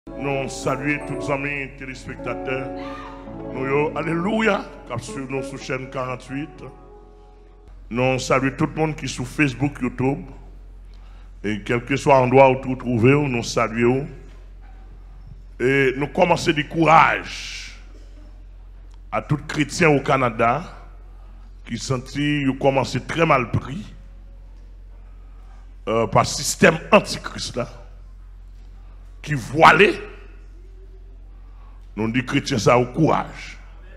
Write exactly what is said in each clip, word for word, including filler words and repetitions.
Nous saluons tous les amis téléspectateurs. Nous, alléluia, qui sur nous sur chaîne quarante-huit. Nous saluons tout le monde qui est sur Facebook, YouTube. Et quel que soit l'endroit où vous trouvez, nous saluons. Et nous commençons du courage à tout chrétien au Canada qui sentit qu'ils commencent très mal pris euh, par le système antichrist là, qui voilait. Nous disons chrétiens ça au courage.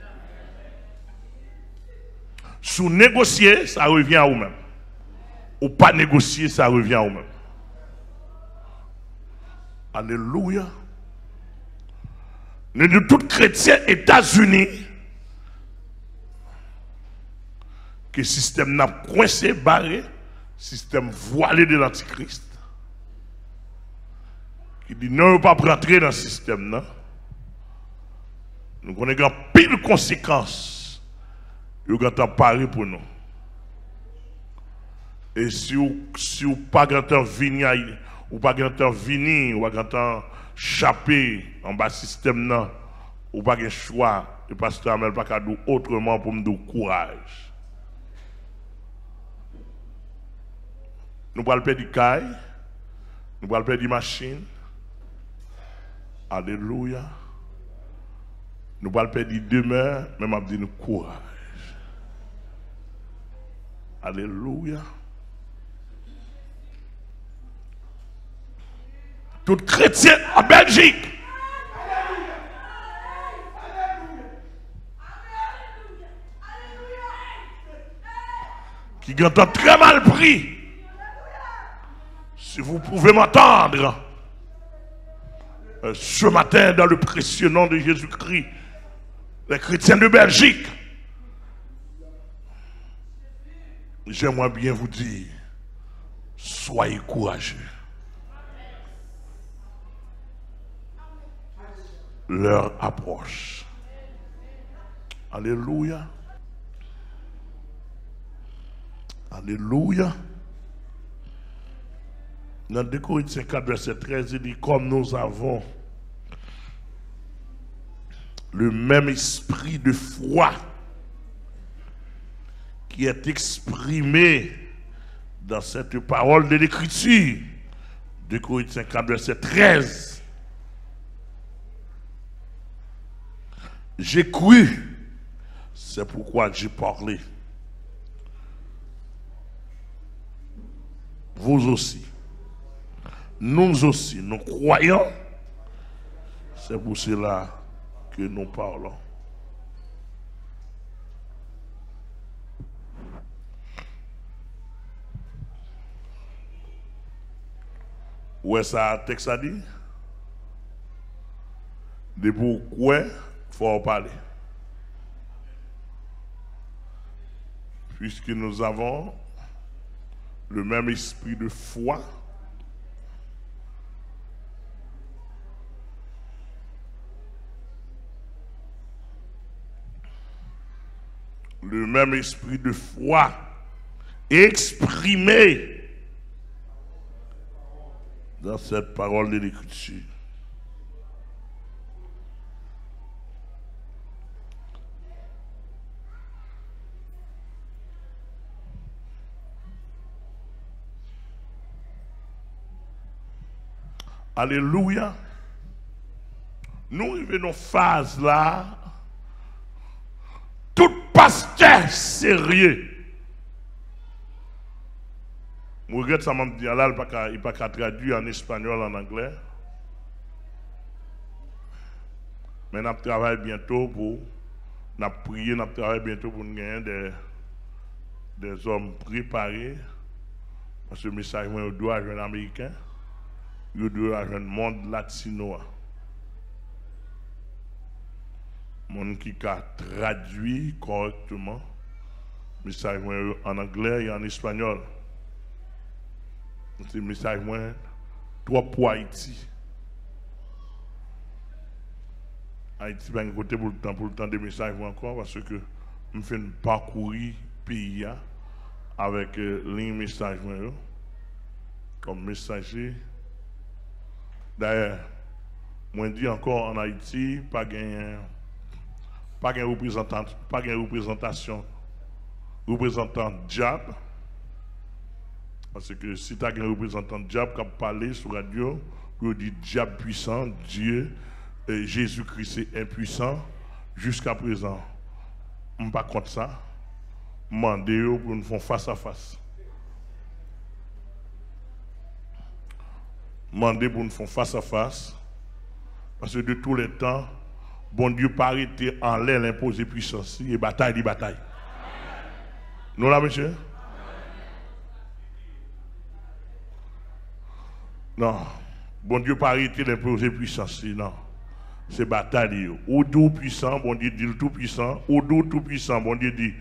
Sous négocier, ça revient à vous-même. Ou pas négocier, ça revient à vous-même. Alléluia. Nous disons tout chrétien États-Unis que le système n'a coincé, barré, système voilé de l'antichrist. Qui dit non, pas rentrer dans le système. Non? Nous connaissons pile conséquences. Nous avons parlé pour nous. Et si vous si vous pas venir, ou pas venir, ou pas chapé en bas système, non, ou pas de choix, le pasteur Amel pas dire autrement pour me dire courage. Nous allons perdre du caille, nous allons perdre des machines. Alléluia. Nous allons perdre des demeures, mais je dis nous courage. Alléluia. Tout chrétien en Belgique. Qui entend très mal pris. Si vous pouvez m'entendre, euh, ce matin, dans le précieux nom de Jésus-Christ, les chrétiens de Belgique, j'aimerais bien vous dire, soyez courageux. Leur approche. Alléluia. Alléluia. Dans deux Corinthiens quatre, verset treize, il dit, comme nous avons le même esprit de foi qui est exprimé dans cette parole de l'Écriture, deux Corinthiens quatre, verset treize. J'ai cru, c'est pourquoi j'ai parlé. Vous aussi. Nous aussi, nous croyons. C'est pour cela que nous parlons. Où est-ce que ça texte a dit? De pourquoi il faut en parler. Puisque nous avons le même esprit de foi, le même esprit de foi exprimé dans cette parole de l'Écriture. Alléluia. Nous revenons phase là. Tout pasteur sérieux. Je regrette ça, m'a dit là, il n'est pas traduit en espagnol, en anglais. Mais nous travaillons bientôt pour. Nous prions, nous travaillons bientôt pour nous gagner des, des hommes préparés. Parce que le message, il doit être un Américain. Il doit être un monde latino. Monde qui a traduit correctement le message en anglais et en espagnol. C'est le message trois pour Haïti. Haïti va côté pour le temps pour le temps des messages encore parce que je fais un parcours pays avec les messages comme messager. D'ailleurs, Moi, je dis encore en Haïti, pas de pas de représentant, pas de représentation, représentant diable. Parce que si tu as un représentant diable qui a parlé sur la radio, il dit diable puissant, Dieu, Jésus-Christ est impuissant, jusqu'à présent, je ne suis pas contre ça. Je demande pour nous faire face à face. Je demande pour nous faire face à face. Parce que de tous les temps, bon Dieu pas arrêté en l'air l'imposer puissance et bataille, dit bataille. Nous là, monsieur? Non. Bon Dieu pas arrêté l'imposer puissance, non. C'est bataille. Ou tout puissant, bon Dieu dit le tout puissant. Ou tout puissant, bon Dieu dit.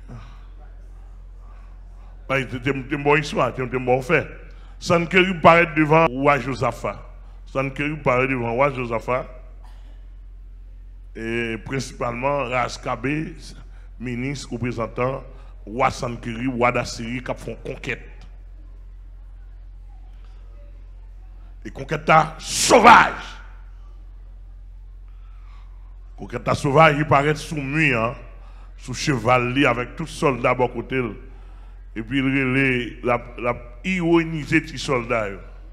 C'est une bonne histoire, c'est une bonne fait. Sankerib paraît devant roi Josaphat. Sankerib paraît devant roi Josaphat. Et principalement Raskabé, ministre, représentant, roi Sankerib, roi d'Assyrie, qui font conquête. Et conquête sauvage. Conquête sauvage, il paraît soumis, hein, sous cheval, avec tout soldat à côté. Et puis il la, la ironiser les soldats.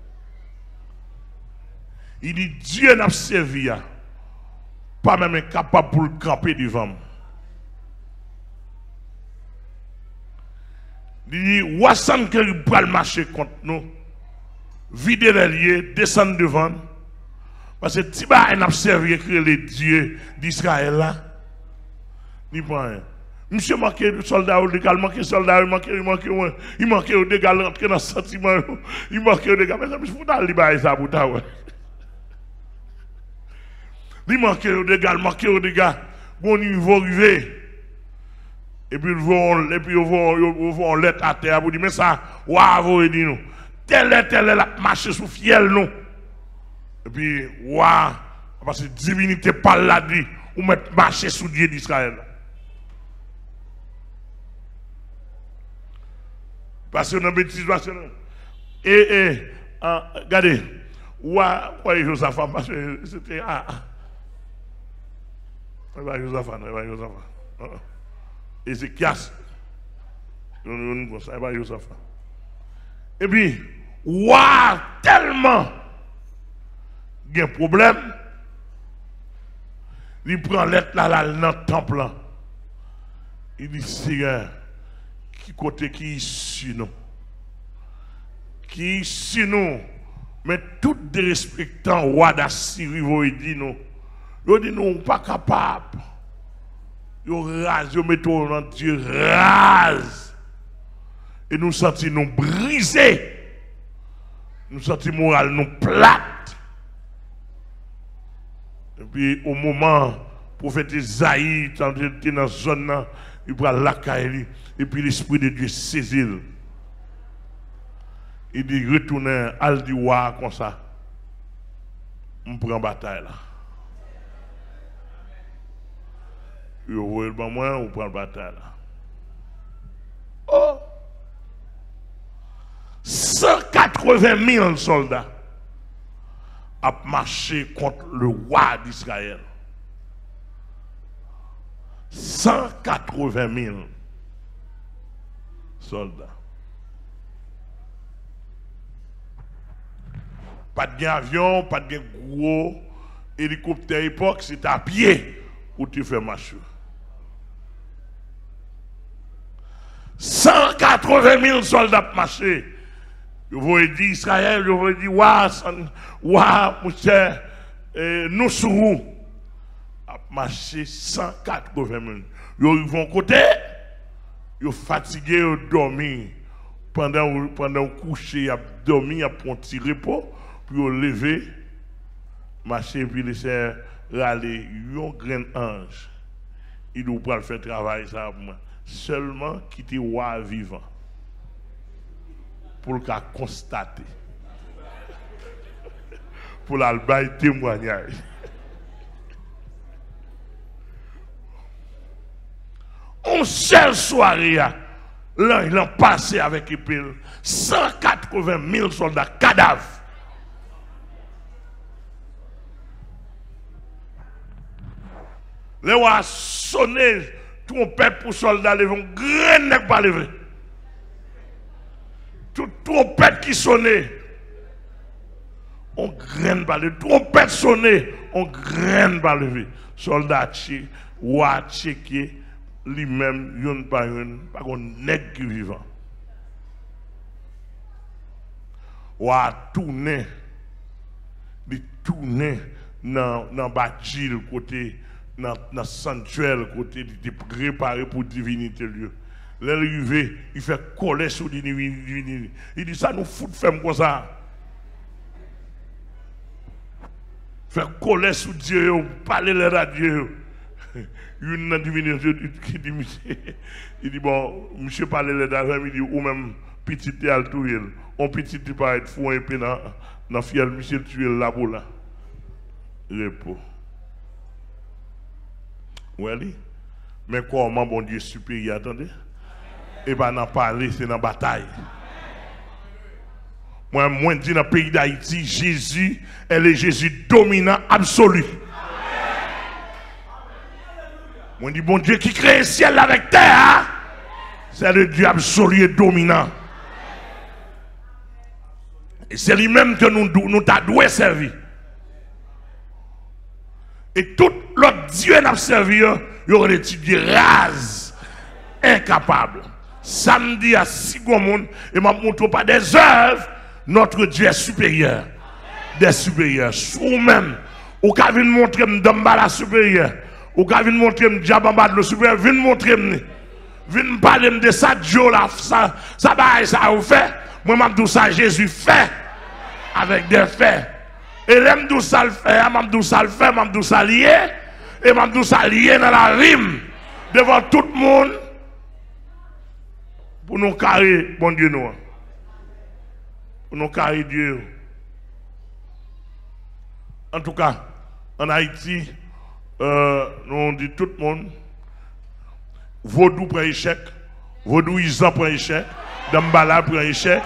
Il dit Dieu n'a servi, pas même capable pour le camper devant. Il dit Wassan que il va marcher contre nous, vider les lieux, descendre devant. Parce que Tiba n'a servi que les dieux d'Israël là. Ni pas rien. Monsieur manqué de soldats, il manqué de soldats, il manqué, il manqué, il manqué de dégâts, rentrer dans le sentiment, il manqué de dégâts. Mais je vous dis, ça pour ta ouais. Il manqué de dégâts, il manqué de dégâts. Bon, il va arriver. Et puis, ils vont, et puis, ils vont, ils vont lettre à terre pour dire, mais ça, waouh, vous dit nous. Tel est, tel est la marche sous fiel, nous. Et puis, waouh, parce que la divinité parle là, dit, ou mettre marcher sous Dieu d'Israël. Parce que dans bêtise, parce que. Et, et, regardez, ouah, ouais, Josaphat, parce que c'était. Ah, ah. Ouais, Josaphat, ouais, Josaphat. Ézéchias. Non, non, non, ça va, Josaphat. Et puis, ouah, tellement. Il y a un problème. Il prend l'être là, là, dans le temple. Il dit, Seigneur. Qui côté qui ici nous qui ici nous mais tout respectant roi d'Assyrie vous dit nous vous dit nous pas capable vous rase vous mettez dans Dieu rase et nous sentons nous brisés nous sentons moral nous plate et puis au moment prophète Isaïe dans la zone là il prend la caille et puis l'esprit de Dieu saisit. Il dit retournez à dit wa comme ça. On prend bataille là. Il voit le moi on prend bataille là. Oh! cent quatre-vingt mille soldats ont marché contre le roi d'Israël. cent quatre-vingt mille soldats. Pas de avion, pas de gros hélicoptère époque, c'est à pied pour tu faire marcher. cent quatre-vingt mille soldats marché. Je vous dis Israël, je vous dis, waouh, waouh, mon cher, nous serons. Marché cent quatre-vingt mille. Ils vont côté, ils sont fatigués, ils dorment. Pendant pendant coucher, ils dorment, ils prennent un petit repos, puis ils lever, marcher, puis laisser râler. Un grand ange. Il doit pas faire travail ça pour moi. Seulement quitter roi vivant. Pour le cas constater. Pour l'albaï témoignage. On seule soirée, là, il a passé avec épée, cent quatre-vingt mille soldats cadavres. Les rois sonné trompette pour soldats lever, un grand nèg pas lever. Tout trompette qui sonnait, on graine pas lever. Trompette sonnée, on graine pas lever. Soldat tché, roi tchéké, lui-même, yon pas yon, pas un nèg qui vivant. Roi tourner, il tourner dans dans bâtille côté dans dans sanctuaire côté de préparé pour divinité lieu. L'arrivée, il fait coller sur divinité. Il dit ça nous fout faire comme ça. Faire coller sur Dieu, parler les radieux. Une divinité qui dit il dit bon, monsieur parler les radieux, il dit ou même petit et altouil. On petit tu pas être fou un peu dans dans fiel monsieur tuer là pour là. Repos. Oui, mais comment bon Dieu supérieur, attendez? Et bien, dans parler, c'est dans la bataille. Moi, moi, je dis dans le pays d'Haïti, Jésus est le Jésus dominant absolu. Moi, je dis, bon Dieu qui crée le ciel avec terre, c'est le Dieu absolu et dominant. Et c'est lui-même que nous nous devons servir. Et tout l'autre Dieu n'a servi, il y aurait des Dieu rases, incapables. Samedi à six monde et m'a montré par des œuvres, notre Dieu est supérieur. Des supérieurs. Ou même, ou qu'à venir montrer m'damba la supérieure, ou qu'à venir montrer m'diabamba le supérieur, venir montrer m'ni. Venir parler de ça, Dieu là, ça, ça va, ça a fait. Moi, m'a dit ça, Jésus fait. Avec des faits. Et l'aime d'où ça le fait, m'a dit ça le fait, m'a dit ça lié, et m'a dit ça lié dans la rime, devant tout le monde, pour nous carrer, bon Dieu, nous. Pour nous carrer Dieu. En tout cas, en Haïti, euh, nous on dit tout le monde, Vaudou prend échec, Vaudou Isan prend échec, Dambala prend échec.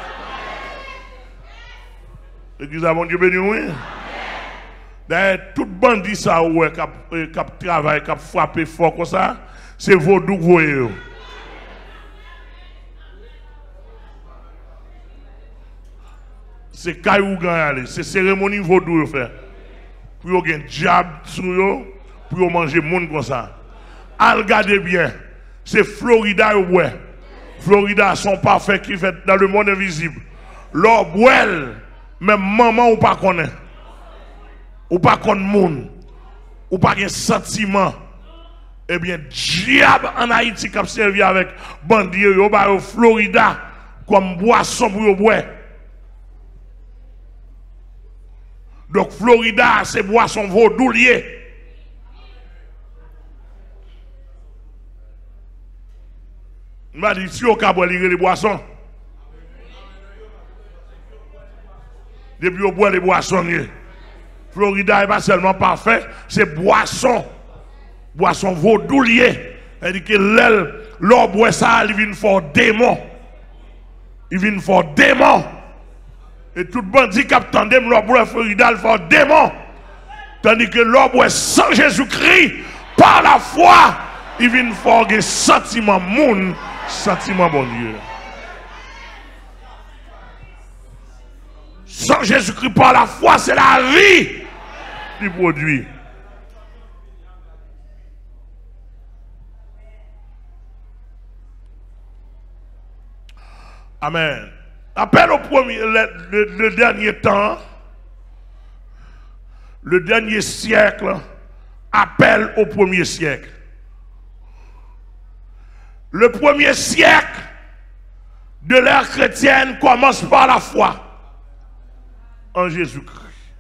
L'église a mon Dieu béni, oui. D'ailleurs, tout bandit ça, ouais, qui travaille, qui frappe fort comme ça, c'est Vaudou que vous voyez. C'est Kaïougan, c'est cérémonie Vaudou que fait. Pour vous avoir un diable sur eux, pour vous manger monde comme ça. Regardez bien, c'est Florida, ouais. Florida, son parfait qui fait dans le monde invisible. L'obwell. Même maman ou pas connaît, ou pas connaît monde, ou pas un sentiment, eh bien, diable en Haïti qui a servi avec bandits, ou pas au Florida, comme boisson pour boire. Donc, Florida, c'est boisson vaudou lié. Je m'a dit, si on a boire les boissons, depuis au bois les boissonniers. Florida n'est pas seulement parfait, c'est boisson. Boisson vaudou lié. Elle dit que l'aile, l'or boit ça, il vient faire démon. Il vient faire démon. Et tout bandit qui attendait, l'or boit Florida, il fait démon. Tandis que l'or boit sans Jésus-Christ, par la foi, il vient faire des sentiments moun, sentiments bon Dieu. Sans Jésus-Christ par la foi, c'est la vie du produit. Amen. Appel au premier, le, le, le dernier temps, le dernier siècle, appel au premier siècle. Le premier siècle de l'ère chrétienne commence par la foi en Jésus-Christ.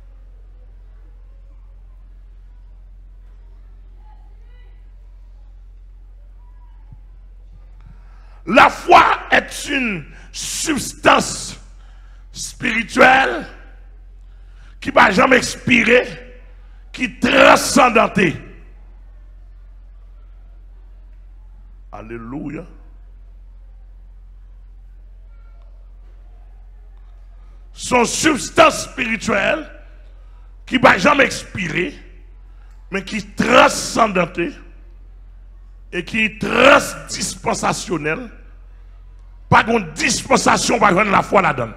La foi est une substance spirituelle qui ne va jamais expirer, qui est transcendantée. Alléluia. Son substance spirituelle qui ne va jamais expirer, mais qui est transcendantée. et qui est transdispensationnel, pas de dispensation, pas de la foi là-dedans.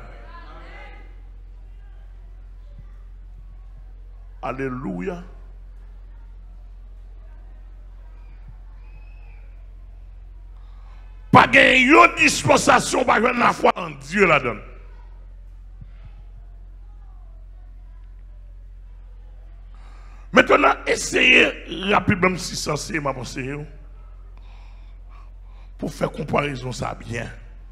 Alléluia. Pas de dispensation, pas de la foi en Dieu là-dedans. Maintenant, essayez rapidement si censé ma pensée pour faire comparaison ça bien.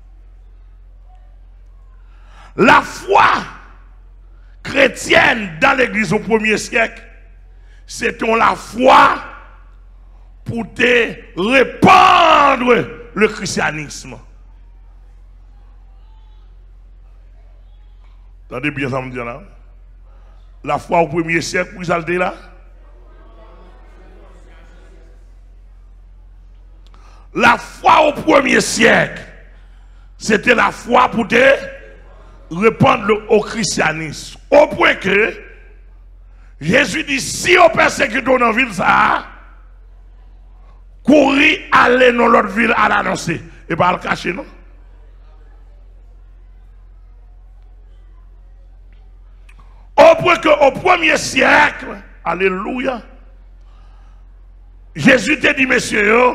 La foi chrétienne dans l'église au premier siècle, c'était la foi pour te répandre le christianisme. Attendez bien ça me dit là. La foi au premier siècle, vous allez là. La foi au premier siècle, c'était la foi pour te répandre au christianisme. Au point que Jésus dit, si on persécute dans la ville, ça, courir, aller dans l'autre ville à l'annoncer. Et pas le cacher, non? Au point qu'au premier siècle, alléluia, Jésus te dit, messieurs,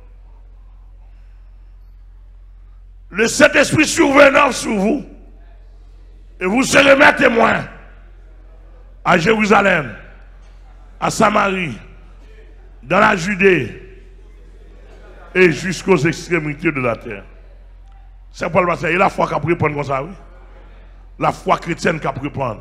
le Saint-Esprit survenant sur vous, et vous serez mes témoins à Jérusalem, à Samarie, dans la Judée et jusqu'aux extrémités de la terre. C'est Paul Basset, et la foi qu'a pris prendre comme ça, oui? La foi chrétienne qu'a pris prendre.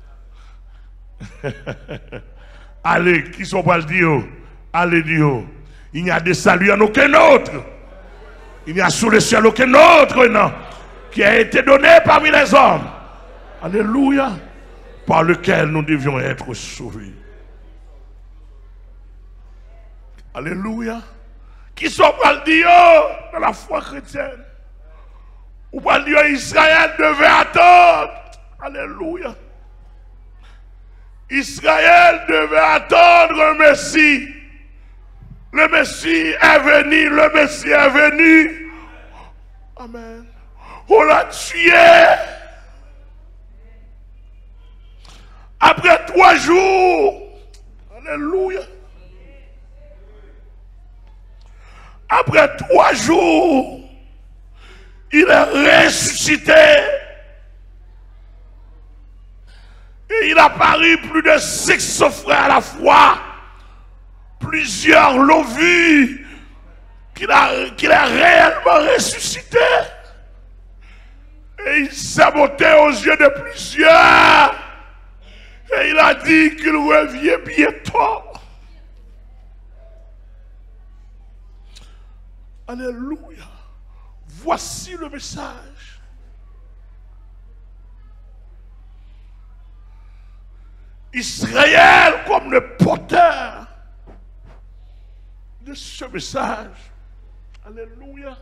Allez, qui sont pas le dire? Allez dire, il n'y a de salut en aucun autre. Il n'y a sous le ciel aucun autre nom qui a été donné parmi les hommes. Alléluia. Par lequel nous devions être sauvés. Alléluia. Qui sont pas le dire dans la foi chrétienne? Ou pas le dire Israël devait attendre. Alléluia. Israël devait attendre un Messie. Le Messie est venu, le Messie est venu. Amen. On l'a tué. Après trois jours. Alléluia. Après trois jours, il est ressuscité. Et il a paru plus de six frères à la fois. Plusieurs l'ont vu, qu'il a, qu'il a réellement ressuscité. Et il s'est monté aux yeux de plusieurs. Et il a dit qu'il revient bientôt. Alléluia. Voici le message. Israël comme le porteur de ce message. Alléluia.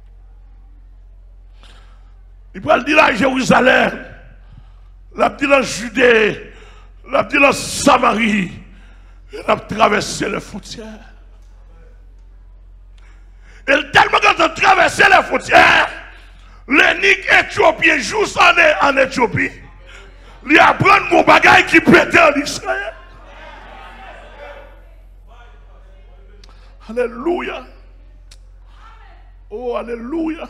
Il va le dire à Jérusalem, il a dit en Judée, il a dit en Samarie, il a traversé les frontières. Et tellement quand on a traversé les frontières, l'unique Éthiopien juste en, en Éthiopie, il apprend mon bagage qui pétait en Israël. Alléluia. Oh, alléluia.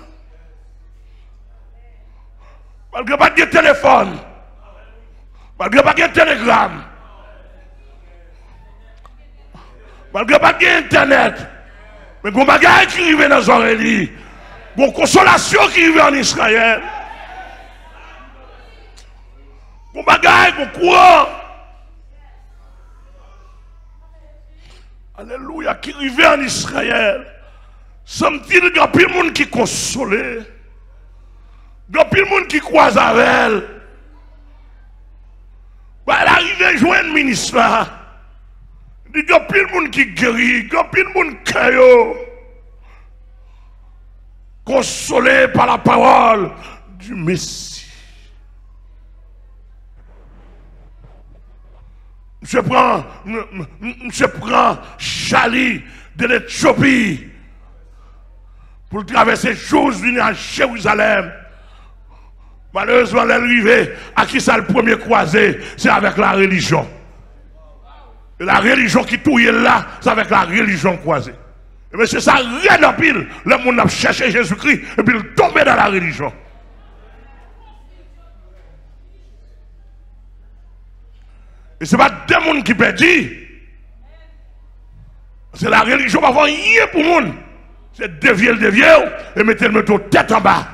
Malgré pas de téléphone, malgré pas de télégramme, malgré pas d'internet, mais il y a des bagages qui arrivent dans les oreilles, il y a des consolations qui arrivent en Israël. Il y a des bagages, il y a des courants. Alléluia, qui arrivent en Israël. Semble-t-il qu'il y a plus de monde qui console. Il y a plus de monde qui croise avec elle. Bah, elle arrive à joindre le ministre là. Il y a plus de monde qui guérit. Il y a plus de monde qui est consolé par la parole du Messie. Je prends, je prends Chali de l'Éthiopie pour traverser chose venir à Jérusalem. Malheureusement, l'arrivée à qui ça le premier croisé, c'est avec la religion. Et la religion qui touille là, c'est avec la religion croisée. Mais c'est ça, rien en pile. Le monde a cherché Jésus-Christ et puis il tombe dans la religion. Et ce n'est pas deux mondes qui perdent. C'est la religion qui va avoir rien pour le monde. C'est dévier le dévier et mettre le métro tête en bas.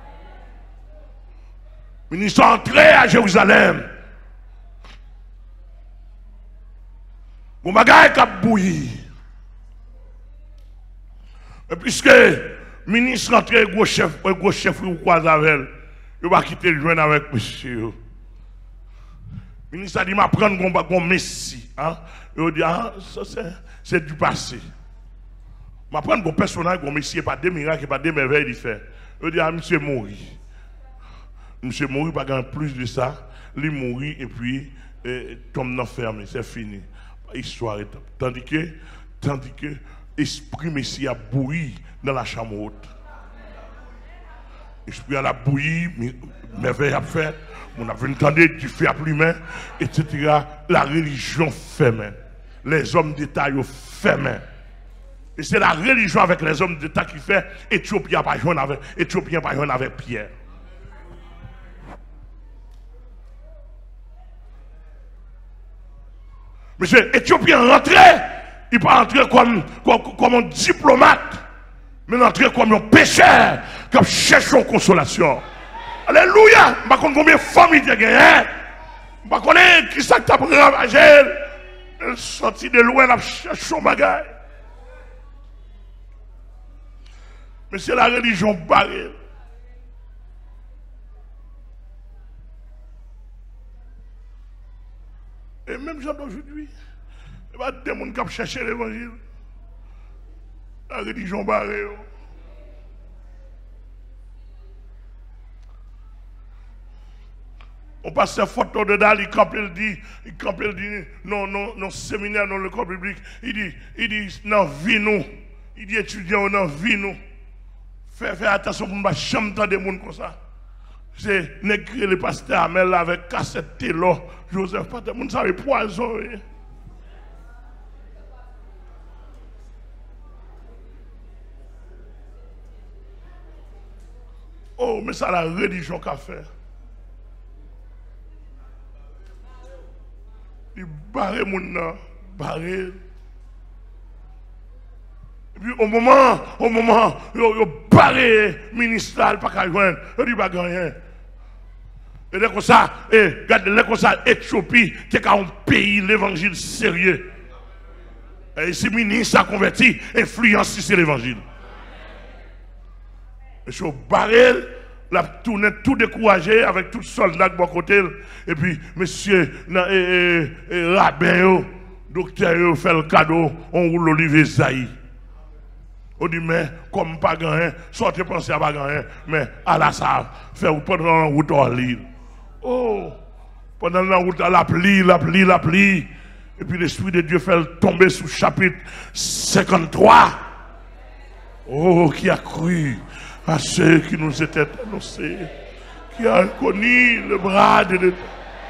Ils sont entrés à Jérusalem. Mon bagage est bouilli. Et puisque le ministre rentré, gros chef, gros chef ou quoi avec, il va quitter le joindre avec monsieur. Le ministre a dit, m'apprendre un messie. Hein? Il dit, ah, ça c'est du passé. M'apprendre un personnage, un messie, pas des miracles, pas des merveilles il fait. Il dit, ah, monsieur mourit. Monsieur mourit, pas grand plus de ça. Il mourit et puis eh, tombe dans ferme, c'est fini. Histoire est tandis que, tandis que l'esprit Messie a bouilli dans la chambre haute. L'esprit a bouilli, merveille a fait, on a entendu du feu à plumain, et cetera. La religion fait main. Les hommes d'État ont fait main. Et c'est la religion avec les hommes d'État qui fait Éthiopie n'a pas joué avec Éthiopie n'a pas joué avec Pierre. Monsieur, Éthiopien rentré, il ne pas entrer comme, comme, comme un diplomate, mais entrer comme un pécheur qui cherche une consolation. Alléluia! Je ne sais pas combien de familles il y a. Je ne sais pas qui ça t'a ravagé. Elle sortit de loin, elle cherche son bagage. Mais c'est la religion barrée. Et même gens d'aujourd'hui, il y a des gens qui cherchent l'évangile. La religion barrée. On passe ces photos de Dali, il campe, il dit, il campe, il dit, non, non, non, séminaire, non, l'école publique, il dit, il dit, non, vie nous, il dit, étudiant, non, vie nous. Fais, fais attention pour ne pas jamais entendre des gens comme ça. C'est négrer le pasteur Amel avec cassette télo, Joseph, pas de monde savait poison. Oh, mais ça la religion qu'a fait. Il barre mon nom, barre. Et puis au moment, au moment, il barre ministère, pas qu'à joindre, il dit pas rien. Et là comme ça, et regarde, là comme ça, Éthiopie, c'est un pays, l'évangile sérieux. Et si le ministre a converti, influence sur l'évangile. Monsieur Barrel, la tourné tout découragé avec tout soldat de bon côté. Et puis, monsieur, rabbin, docteur, fait le cadeau, on roule l'olivier Zaï. On dit, mais comme pas grand, sortez penser à pas grand, mais à la save, faire pendant la route en l'île. Oh, pendant la route, la pluie, la pluie, la pluie. Et puis l'Esprit de Dieu fait tomber sous chapitre cinquante-trois. Oh, qui a cru à ceux qui nous étaient annoncés, qui a connu le bras de Dieu.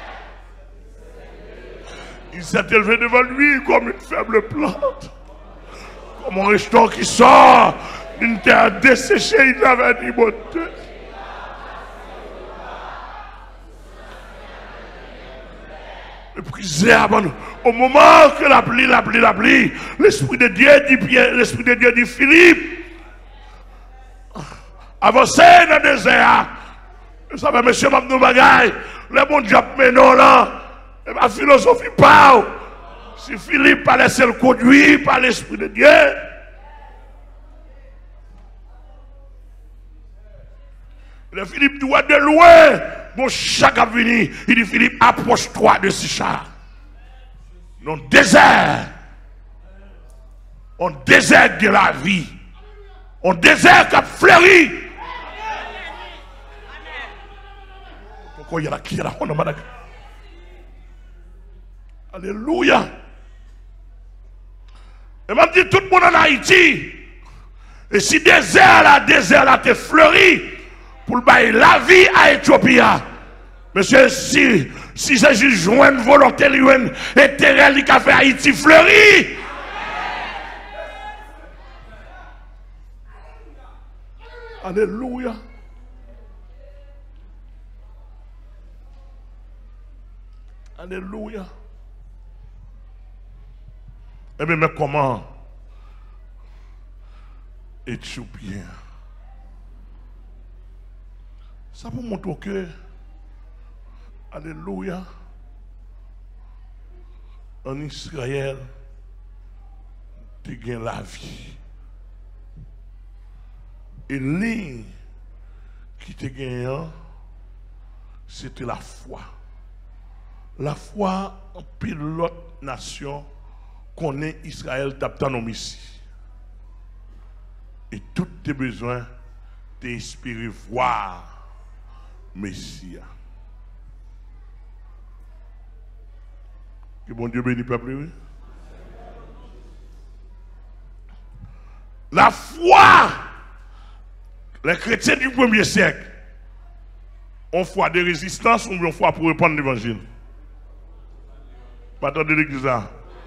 Il s'est élevé devant lui comme une faible plante, comme un rejeton qui sort d'une terre desséchée, il avait dit bon Dieu. Le prisé au moment que la pluie, la pluie, la pluie, l'Esprit de Dieu dit Pierre, l'Esprit de Dieu dit Philippe, avancez dans le désert. Vous savez, monsieur Mabnou Bagay, le bon Dieu mais non là, et ma philosophie parle. Si Philippe pas laissé le conduire par l'Esprit de Dieu, le Philippe doit de loin. Bon, chaque a venu, il dit Philippe, approche-toi de ce char. Non, désert. On désert de la vie. On désert qui a fleuri. Pourquoi il y a la qui est là? Alléluia. Et m'a dit tout le monde en Haïti. Et si désert là, désert là, t'es fleuri pour le bailler la vie à Éthiopie. Monsieur, si, si c'est juste joindre volonté, intérêt qui a fait Haïti fleuri. Alléluia. Alléluia. Eh bien, mais comment Éthiopien? Ça vous montre que, alléluia, en Israël, tu gagnes la vie. Et ligne qui te gagne, c'était la foi. La foi en pilote nation connaît Israël d'Abtanom ici. Et tous tes besoins t'inspirent voir Messie. Que bon Dieu bénisse le peuple. Oui? La foi, les chrétiens du premier siècle ont foi de résistance ou ont foi pour répandre l'évangile. Pas de l'église là.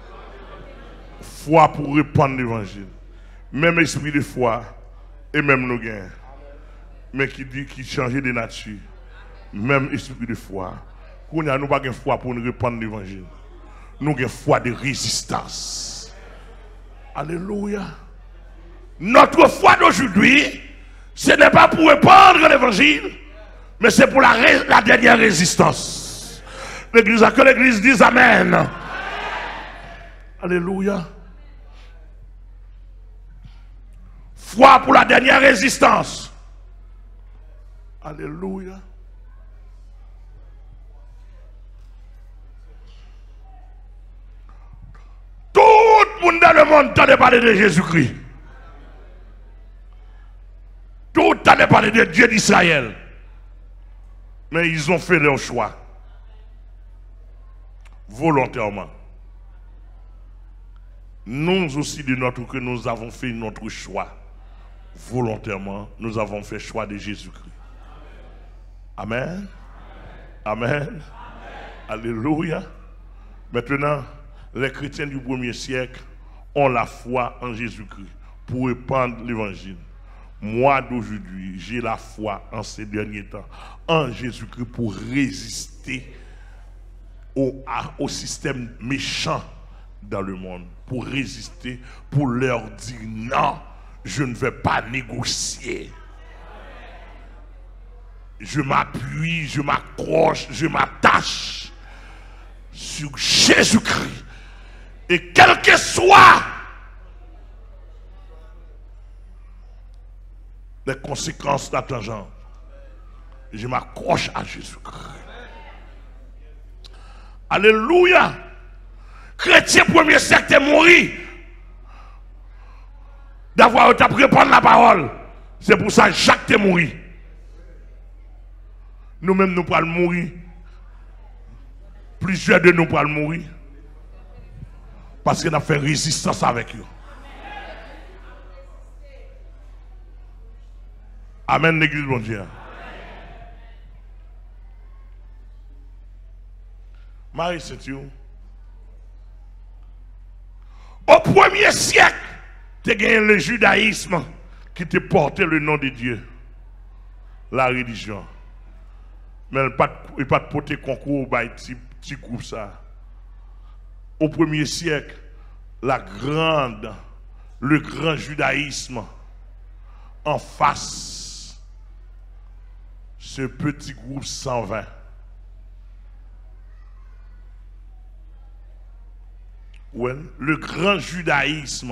Foi pour répandre l'évangile. Même esprit de foi et même nos gains. Mais qui dit qu'il change de nature. Même esprit de foi. Nous n'avons pas de foi pour nous répandre l'évangile. Nous avons foi de résistance. Alléluia. Notre foi d'aujourd'hui, ce n'est pas pour répandre l'évangile, mais c'est pour la, la dernière résistance. L'église, que l'église dise Amen. Amen. Alléluia. Foi pour la dernière résistance. Alléluia. Tout le monde dans le monde t'a parlé de Jésus-Christ. Tout t'a parlé de Dieu d'Israël. Mais ils ont fait leur choix. Volontairement. Nous aussi de notre côté, nous avons fait notre choix. Volontairement, nous avons fait le choix de Jésus-Christ. Amen. Amen. Amen. Amen. Alléluia. Maintenant, les chrétiens du premier siècle ont la foi en Jésus-Christ pour répandre l'évangile. Moi d'aujourd'hui, j'ai la foi en ces derniers temps en Jésus-Christ pour résister au, à, au système méchant dans le monde, pour résister, pour leur dire non, je ne vais pas négocier. Je m'appuie, je m'accroche, je m'attache sur Jésus-Christ. Et quel que soit les conséquences d'attendre, je m'accroche à Jésus-Christ. Alléluia. Chrétien premier siècle est mort d'avoir été répandre la parole. C'est pour ça que Jacques est mort. Nous-mêmes nous pourrons mourir. Plusieurs de nous pourront mourir. Parce qu'on a fait résistance avec eux. Amen, l'église, bon Dieu. Marie Saint-Dieu. Au premier siècle, tu as gagné le judaïsme qui te portait le nom de Dieu. La religion. Mais il n'y a pas de porter concours par petit groupe ça. Au premier siècle, la grande, le grand judaïsme en face, ce petit groupe cent vingt. Ouais, le grand judaïsme,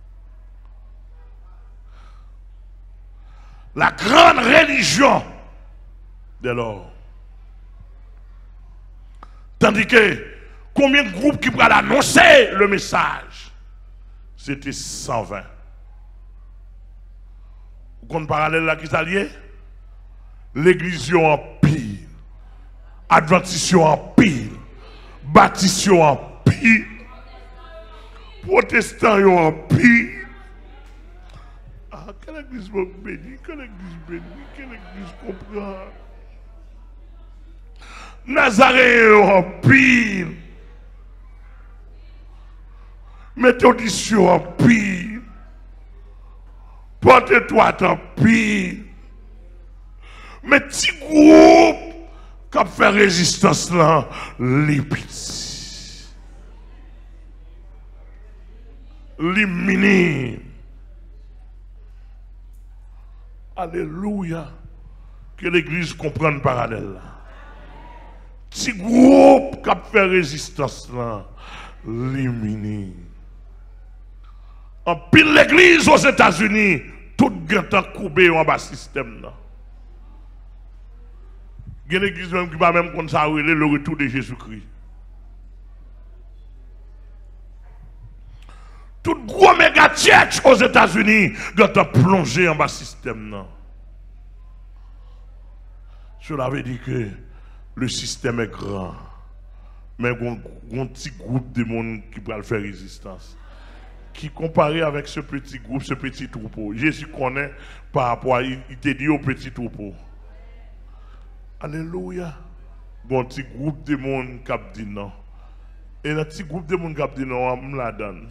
la grande religion de l'or. Tandis que combien de groupes qui pourraient annoncer le message? C'était cent vingt. Vous comprenez parallèle là qui s'alliait? L'église en pile, Adventiste en pile, Baptiste en pile, Protestants sont en pire. Ah, quelle église bénie, quelle église bénie, quelle église comprend. Nazaréen en pire. Méthodistes en pire. Porte-toi en pire. Mais petit groupe qui a fait résistance là, les petits. Les mini. Alléluia. Que l'église comprenne parallèle là. Petit groupe qui a fait résistance là, les mini. En pile l'église aux États-Unis, tout le temps coupé en bas système là. Il y a une église même qui va même consacrer le retour de Jésus-Christ. Tout gros méga church aux États-Unis doit plongé en bas système là. Cela veut dire que le système est grand, mais il y a un petit groupe de monde qui va faire résistance. Qui comparé avec ce petit groupe, ce petit troupeau. Jésus connaît par rapport à, il te dit au petit troupeau. Alléluia. Bon petit groupe de monde qui a dit non. Et un petit groupe de monde qui a dit non, on me la donne.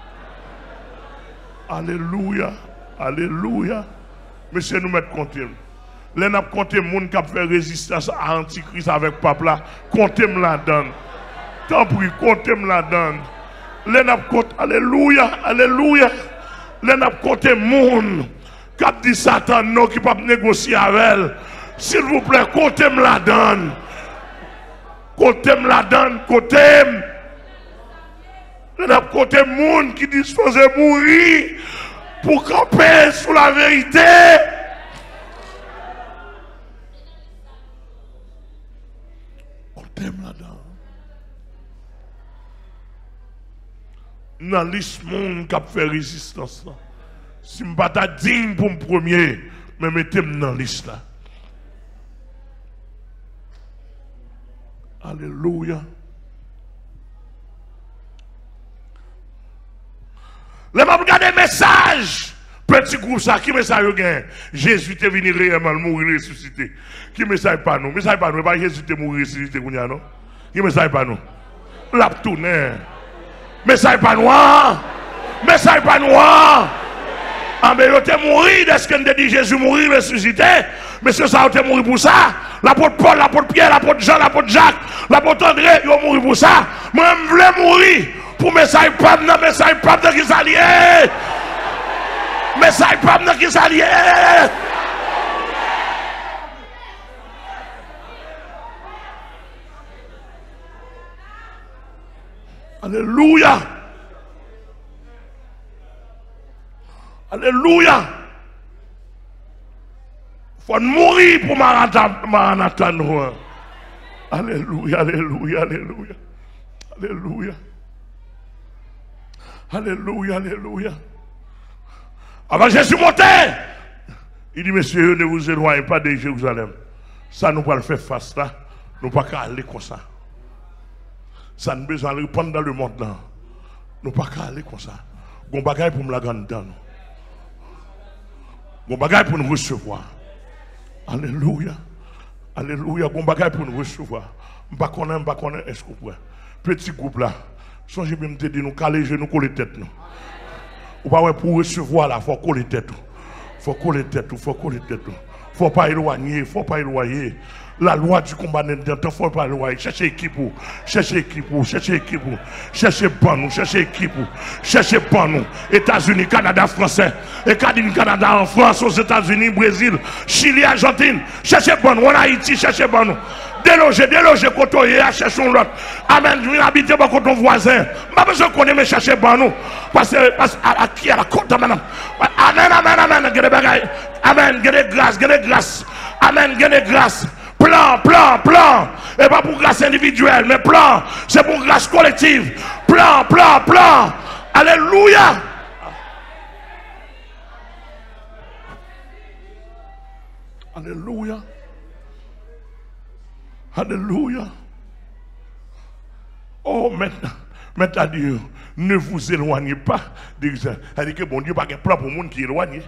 Alléluia. Alléluia. Monsieur, nous mettons compter. Là, nous avons compté les gens qui ont fait résistance à l'Antichrist avec papa là. Comptez-moi la donne. Tant pis, comptez-moi la donne. Là, nous avons compté. Alléluia. Alléluia. Là, nous avons compté les gens qui ont dit Satan non, qui ne peuvent pas négocier avec elle. S'il vous plaît, comptez-moi la donne. Comptez-moi la donne. Comptez-moi. Là, nous avons compté les gens qui disposent de mourir pour camper sous la vérité. Dans la liste monde qui a fait résistance. Si je ne suis pas digne pour me premier, mais mettez-moi dans la liste là. Alléluia. Les gens regardent les messages. Petit groupe ça, qui message vous gagne? Jésus est venu réellement mourir ressuscité. Qui message pas nous? Message pas nous, pas Jésus est mourir ressuscité non? Qui message pas nous? La tourner. Message pas noir. Message pas noir. Ah mais il est mort, est-ce qu'on a dit Jésus mourir ressuscité? Mais c'est ça, il est mort pour ça. L'apôtre Paul, l'apôtre Pierre, l'apôtre Jean, l'apôtre Jacques, l'apôtre André, il est mort pour ça. Moi, je voulais mourir pour message pas non, message pas de qui s'allier. Message pas de qui s'allier. Alléluia. Alléluia. Il faut mourir pour Maranatha. Alléluia, alléluia, alléluia. Alléluia. Alléluia, alléluia. Avant Jésus monté, il dit, messieurs, ne vous éloignez pas de Jérusalem. Ça, nous va le faire face là. Nous ne pouvons pas aller comme ça. Ça nous besoin de répondre dans le monde là. Nous ne pouvons pas aller comme ça. Nous avons des bagages pour nous la grande dans nous. Nous avons des bagages pour nous recevoir. Alléluia. Alléluia. Nous avons des bagages pour nous recevoir. Je ne sais pas, je ne sais pas, est-ce que vous pouvez. Petit groupe là. Songez bien de dire nous caler nous coller tête nous. Ou pas pour recevoir là, il faut coller tête. Il faut coller tête, il faut coller tête. Il ne faut pas éloigner, il ne faut pas éloigner. La loi du combat n'est pas, il ne faut pas éloigner. Cherchez équipe, cherchez équipe, cherchez équipe, cherchez ban nous, cherchez équipe, cherchez ban nous. États-Unis, Canada, Français, et Canada en France, aux États-Unis, Brésil, Chili, Argentine, cherchez ban nous, en Haïti, cherchez ban nous. Déloger, déloger, côtoyer, cherchons l'autre. Amen, je viens habiter mon ton voisin. Je besoin de connaître, mais chercher ban nous. Parce que, parce à qui à la côte, amen. Amen, amen, amen, amen, amen, grâce, grâce. Amen, grâce. Plan, plan, plan. Et pas pour grâce individuelle, mais plan, c'est pour grâce collective. Plan, plan, plan. Alléluia. Alléluia. Alléluia. Oh, maintenant, Mais tu as dit, ne vous éloignez pas d'Israël. Ça dit que bon Dieu n'a pas un plan pour le monde qui est éloigné.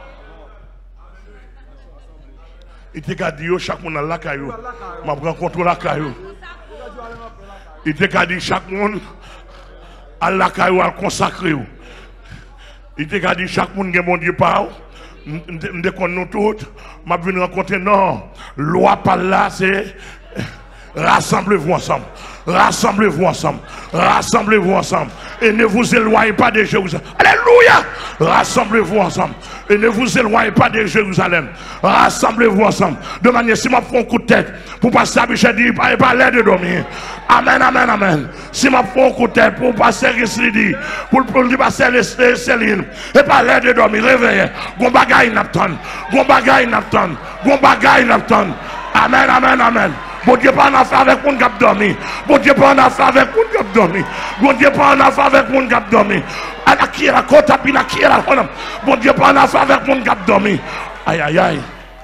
Il t'a dit, chaque monde a la caillou. Je rencontre la caillou. Il t'a dit, chaque monde a la caillou à consacrer. Il t'a dit, chaque monde a mon Dieu par nous connaissons tous. Je vais rencontrer, non. Loi par là, c'est rassemblez-vous ensemble. Rassemblez-vous ensemble. Rassemblez-vous ensemble. Et ne vous éloignez pas de Jérusalem. Alléluia. Rassemblez-vous ensemble. Et ne vous éloignez pas de Jérusalem. Rassemblez-vous ensemble. De manière, si je prends un coup de tête, pour passer à Michel dit, pas pas l'air de dormir. Amen, amen, amen. Si je prends un coup de tête, pour passer à Rislidi, pour le passer à Céline, et pas l'air de dormir, réveillez. Gon bagay n'attend. Gon bagay n'attend. Gon bagay n'attend. Amen, amen, amen. Bon Dieu pas en affaire avec mon cap dormi. Bon Dieu pas en affaire avec mon cap dormi. Bon Dieu pas en affaire avec mon cap dormi. À la qui est la côte à pina qui est la côte. Bon Dieu pas en affaire avec mon cap dormi. Aïe aïe aïe.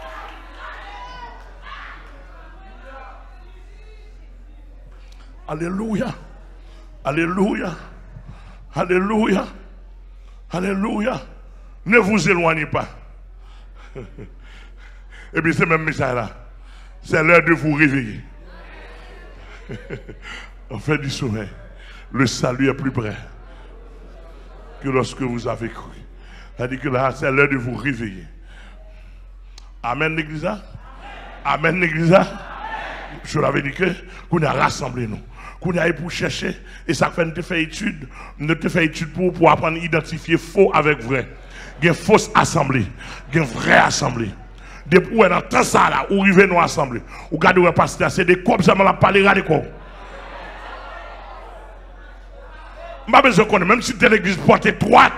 Alléluia. Alléluia. Alléluia. Alléluia. Ne vous éloignez pas. Et puis c'est même message là. C'est l'heure de vous réveiller. En fait du sommeil, le salut est plus près que lorsque vous avez cru. C'est-à-dire que là, c'est l'heure de vous réveiller. Amen, l'église. Amen, l'église. Je l'avais dit que qu'on a rassemblé nous. Qu'on a pour chercher. Et ça fait de faire étude. Ne te fait étude pour, pour apprendre à identifier faux avec vrai. Il y a une fausse assemblée. Il y a une vraie assemblée. Depuis où est dans tout ça là, où arrivez nous assembler. Où regardez le pasteur, c'est des corps, ça m'a parlé de quoi. Je n'ai pas besoin de connaître, même si tu es l'église porte étroite.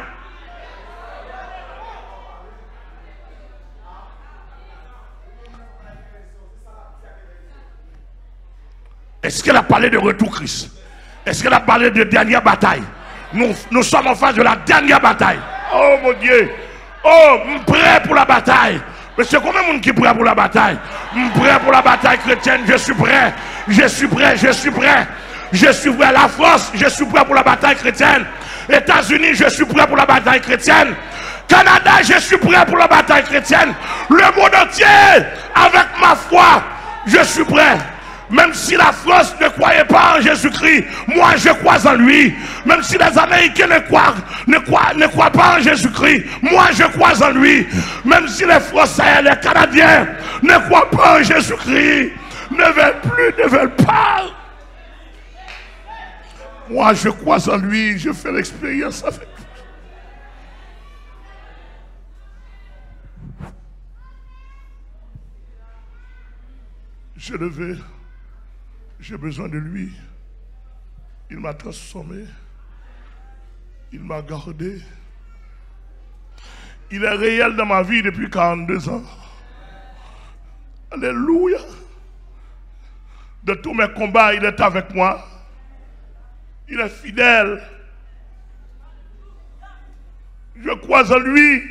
Est-ce qu'elle a parlé de retour Christ? Est-ce qu'elle a parlé de dernière bataille? Nous, nous sommes en face de la dernière bataille. Oh mon Dieu! Oh, prêt pour la bataille! Mais c'est combien de monde qui est prêt pour la bataille? Prêt pour la bataille chrétienne, je suis prêt. Je suis prêt, je suis prêt. Je suis prêt. La France, je suis prêt pour la bataille chrétienne. États-Unis, je suis prêt pour la bataille chrétienne. Canada, je suis prêt pour la bataille chrétienne. Le monde entier, avec ma foi, je suis prêt. Même si la France ne croyait pas en Jésus-Christ, moi je crois en lui. Même si les Américains ne croient, ne croient, ne croient pas en Jésus-Christ, moi je crois en lui. Même si les Français, les Canadiens ne croient pas en Jésus-Christ, ne veulent plus, ne veulent pas. Moi je crois en lui, je fais l'expérience avec lui. Je le vais. J'ai besoin de lui. Il m'a transformé. Il m'a gardé. Il est réel dans ma vie depuis quarante-deux ans. Alléluia. De tous mes combats, il est avec moi. Il est fidèle. Je crois en lui.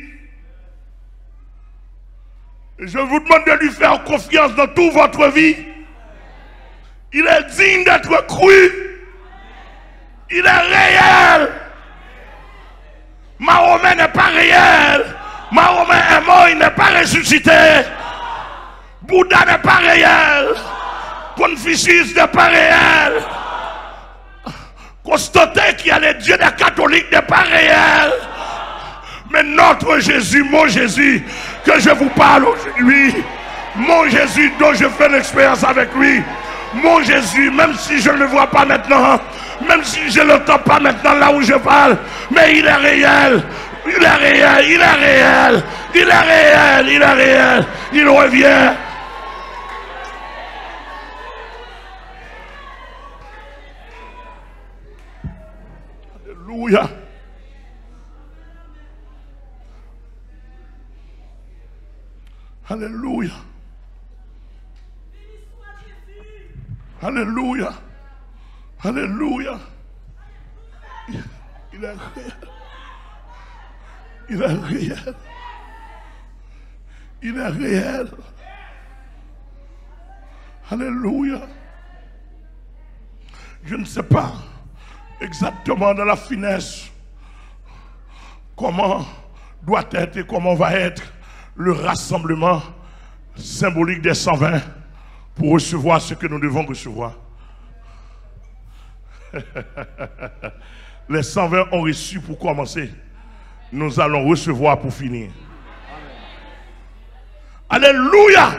Je vous demande de lui faire confiance dans toute votre vie. Il est digne d'être cru. Il est réel. Mahomet n'est pas réel. Mahomet est mort, il n'est pas ressuscité. Bouddha n'est pas réel. Confucius n'est pas réel. Constantin, qui est le Dieu des catholiques, n'est pas réel. Mais notre Jésus, mon Jésus, que je vous parle aujourd'hui, mon Jésus dont je fais l'expérience avec lui, mon Jésus, même si je ne le vois pas maintenant, même si je ne l'entends pas maintenant là où je parle, mais il est réel, il est réel, il est réel, il est réel, il est réel, il revient. Alléluia. Alléluia. Alléluia. Alléluia. Il est réel. Il est réel. Il est réel. Alléluia. Je ne sais pas exactement dans la finesse comment doit être et comment va être le rassemblement symbolique des cent vingt pour recevoir ce que nous devons recevoir. Les cent vingt ont reçu pour commencer. Nous allons recevoir pour finir. Alléluia.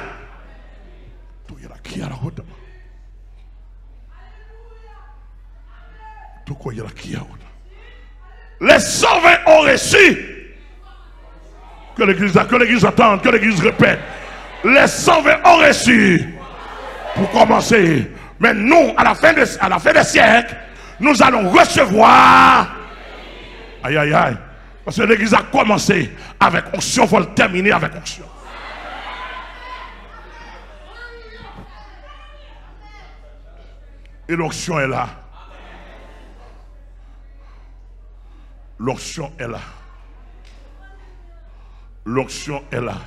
Les cent vingt ont reçu. Que l'église, que l'église attende, que l'église répète. Les cent vingt ont reçu pour commencer. Mais nous, à la fin, de, à la fin des siècles, nous allons recevoir. Aïe, aïe, aïe. Parce que l'église a commencé avec onction, il faut le terminer avec onction. Et l'onction est là. L'onction est là. L'onction est là.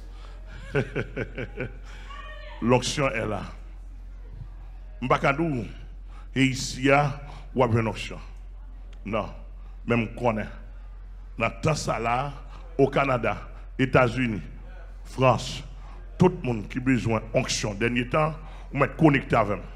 L'onction est là. Mbakadou, et ici, il y a une onction. Non, même qu'on est. Dans ça là, au Canada, États-Unis, France, tout le monde qui a besoin d'onction, dernier temps, on est connecté avec eux.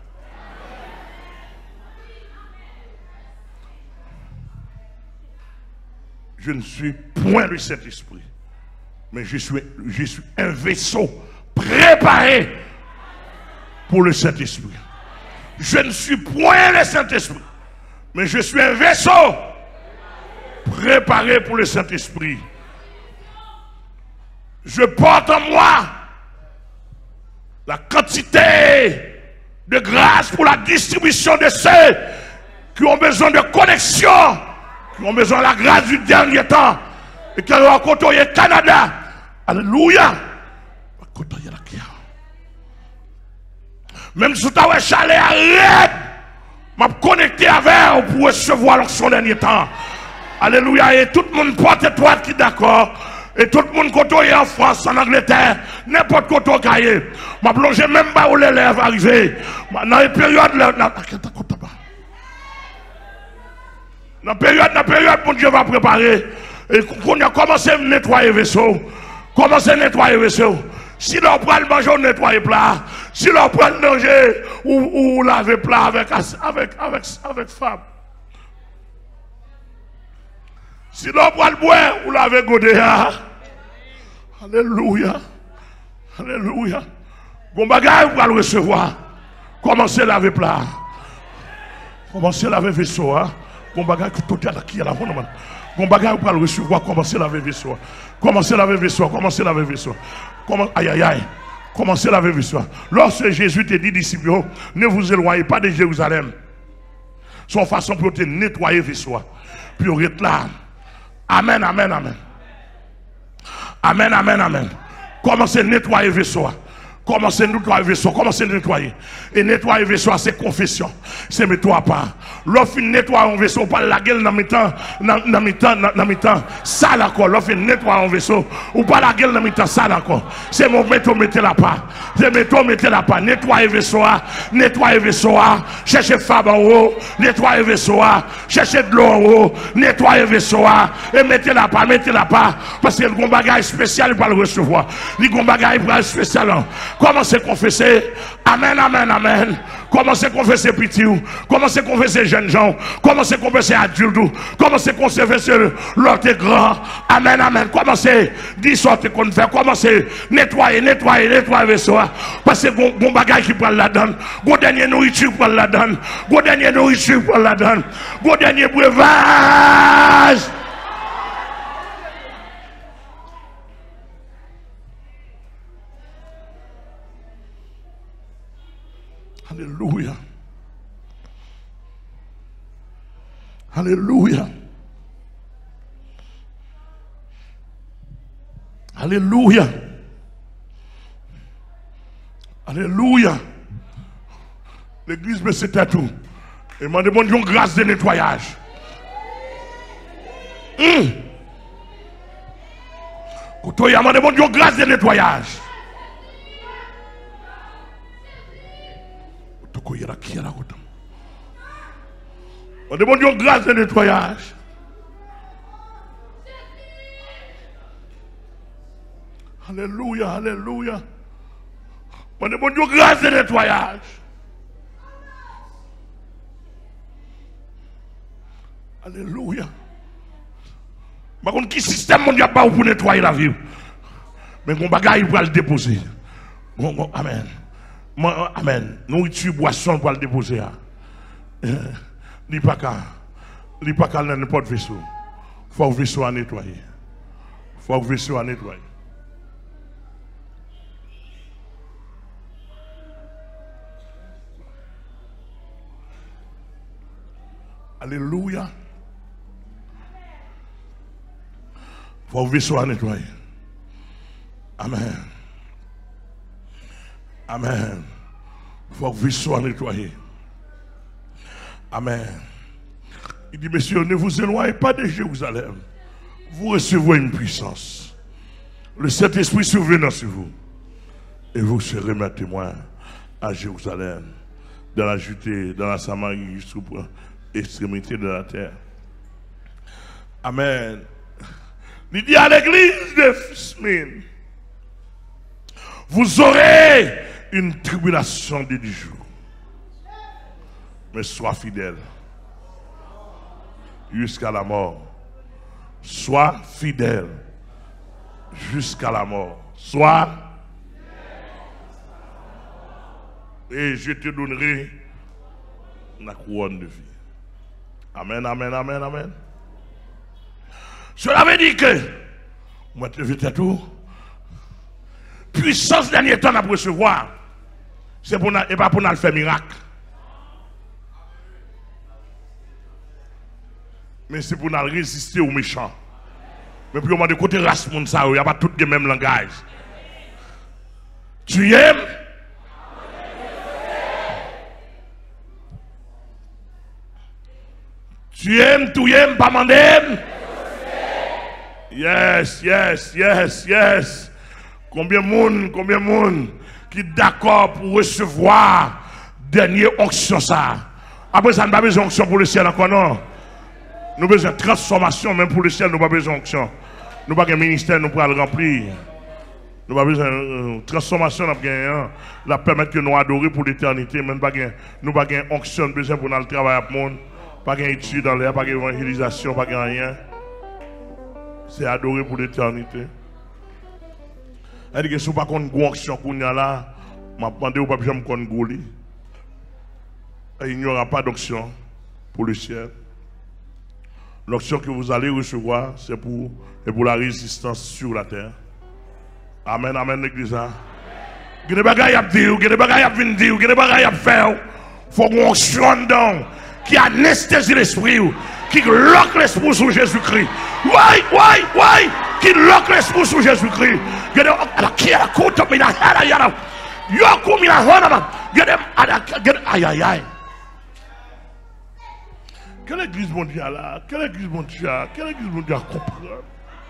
Je ne suis point le Saint-Esprit, mais je suis, je suis un vaisseau préparé pour le Saint-Esprit. Je ne suis point le Saint-Esprit, mais je suis un vaisseau préparé pour le Saint-Esprit. Je porte en moi la quantité de grâce pour la distribution de ceux qui ont besoin de connexion, qui ont besoin de la grâce du dernier temps et qui ont rencontré le Canada. Alléluia. Même si tu as un chalet, arrête. Je vais connecter avec pour recevoir l'onction dernier temps. Alléluia. Et tout le monde porte étoile qui est d'accord. Et tout le monde qui est en France, en Angleterre, n'importe quoi qui est. Je vais plonger même pas où les lèvres arrivent. Dans les périodes, dans la période, dans la période, mon Dieu va préparer. Et qu'on a commencé à nettoyer le vaisseau. Commencez à nettoyer le vaisseau. Si l'on prend le manger, on nettoie le plat. Si l'on prend le manger, ou, ou laver le plat avec, avec, avec, avec femme. Si l'on prend le bois, ou laver le godé. Alléluia. Alléluia. Bon bagage, vous allez le recevoir. Commencez à laver le plat. Commencez à laver le vaisseau. Bon bagage, tout est là qui est là. Bon bagage, vous allez le recevoir. Commencez à laver le vaisseau. Commencez à laver le vaisseau. Commencez à laver le vaisseau. Comment, aïe aïe aïe, commencez à laver le vaisseau. Lorsque Jésus te dit, disciples, ne vous éloignez pas de Jérusalem. Son façon pour te nettoyer le vaisseau. Puis on est là. Amen, amen, amen. Amen, amen, amen. Commencez à nettoyer le vaisseau. Commencez à nettoyer le vaisseau. Commencez à nettoyer. Et nettoyer le vaisseau, c'est confession. C'est mettre à part. Lorsque nettoyer un vaisseau, pas la gueule dans mes temps, dans mes temps, dans mes temps, ça d'accord. Lorsque nettoyer un vaisseau, ou pas la gueule dans mes temps, ça d'accord. C'est mon métaux, mettez la part. C'est métaux, mettez la part. Nettoyer le vaisseau, nettoyer le vaisseau, cherchez femme en haut, nettoyer le vaisseau, cherchez de l'eau en haut, nettoyer le vaisseau, et mettez la part, mettez la part. Parce que le bagage spécial, il va le recevoir. Le bagage spécial. Commencez à confesser. Amen, amen, amen. Commencez à confesser petit. Commencez à confesser jeunes gens. Commencez à confesser adultes. Commencez à confesser l'autre grand. Amen, amen. Commencez à dire sortir qu'on fait. Commencez à nettoyer, nettoyer, nettoyer le vaisseau. Parce que bon bagage qui prend la donne. Bon dernier nourriture pour la donne. Bon dernier nourriture pour la donne. Bon dernier breuvage. Alléluia. Alléluia. Alléluia. Alléluia. L'église, mais c'était tout. Et m'a demandé une grâce de nettoyage. Hum. Quand il m'a demandé une grâce de nettoyage. On demande une grâce de nettoyage. Alléluia, alléluia. On demande une grâce de nettoyage. Alléluia. Par contre, qui système mondial pas pour nettoyer la vie? Mais mon bagage il va le déposer. Bon, bon, amen. Amen. Nourriture, boisson pour le déposer. Ni pas qu'à. Ni pas qu'à n'importe vaisseau. Il faut que le vaisseau soit nettoyé. Il faut que le vaisseau soit nettoyé. Alléluia. Il faut que le vaisseau soit nettoyé. Amen. Amen. Il faut que le vaisseau soit nettoyé. Amen. Il dit, messieurs, ne vous éloignez pas de Jérusalem. Vous recevrez une puissance. Le Saint-Esprit surviendra sur vous. Et vous serez mes témoins à Jérusalem, dans la Judée, dans la Samarie, jusqu'aux extrémités de la terre. Amen. Il dit à l'église de Smyrne, vous aurez une tribulation de dix jours. Mais sois fidèle jusqu'à la mort. Sois fidèle jusqu'à la mort. Sois et je te donnerai la couronne de vie. Amen, amen, amen, amen. Cela veut dire que, moi te veux tout, puissance dernier temps à recevoir, c'est pour et pas pour nous faire miracle. Mais c'est pour nous résister aux méchants. Mais puis on de côté race monde ça, il n'y a pas tout le même langage. Tu aimes? Tu aimes, tu aimes, pas m'aimes? Yes, yes, yes, yes. Combien de monde, combien de monde qui est d'accord pour recevoir dernière onction ça? Après ça, nous n'avons pas besoin d'onction pour le ciel encore, non? Nous avons besoin de transformation, même pour le ciel, nous n'avons pas besoin d'onction. Nous n'avons pas de ministère, nous pouvons le remplir. Nous n'avons pas besoin de transformation, nous avons la permettre que nous adorions pour l'éternité. Nous n'avons pas de onction, nous besoin pour nous travailler avec le monde. Pas d'études dans l'air, pas d'évangélisation, pas de rien. C'est adorer pour l'éternité. Elle dit que si vous n'avez pas de onction qu'on a là, je vais demander au papier de me il n'y aura pas d'onction pour le ciel. L'onction que vous allez recevoir, c'est pour, pour la résistance sur la terre. Amen, amen, l'église. Il y a des bagages à dire, il y a des bagages à venir dire, il y a des bagages à faire. Il faut qu'on onction dedans qui anesthésie l'esprit, qui loque l'esprit sur Jésus-Christ. Oui, oui, oui, qui loque l'esprit sur Jésus-Christ. Il y a des qui est la côte, mais il y a des il y a comme il y a des aïe, aïe, aïe. Quelle église mondiale là? Quelle église mondiale? Quelle église mondiale comprendre?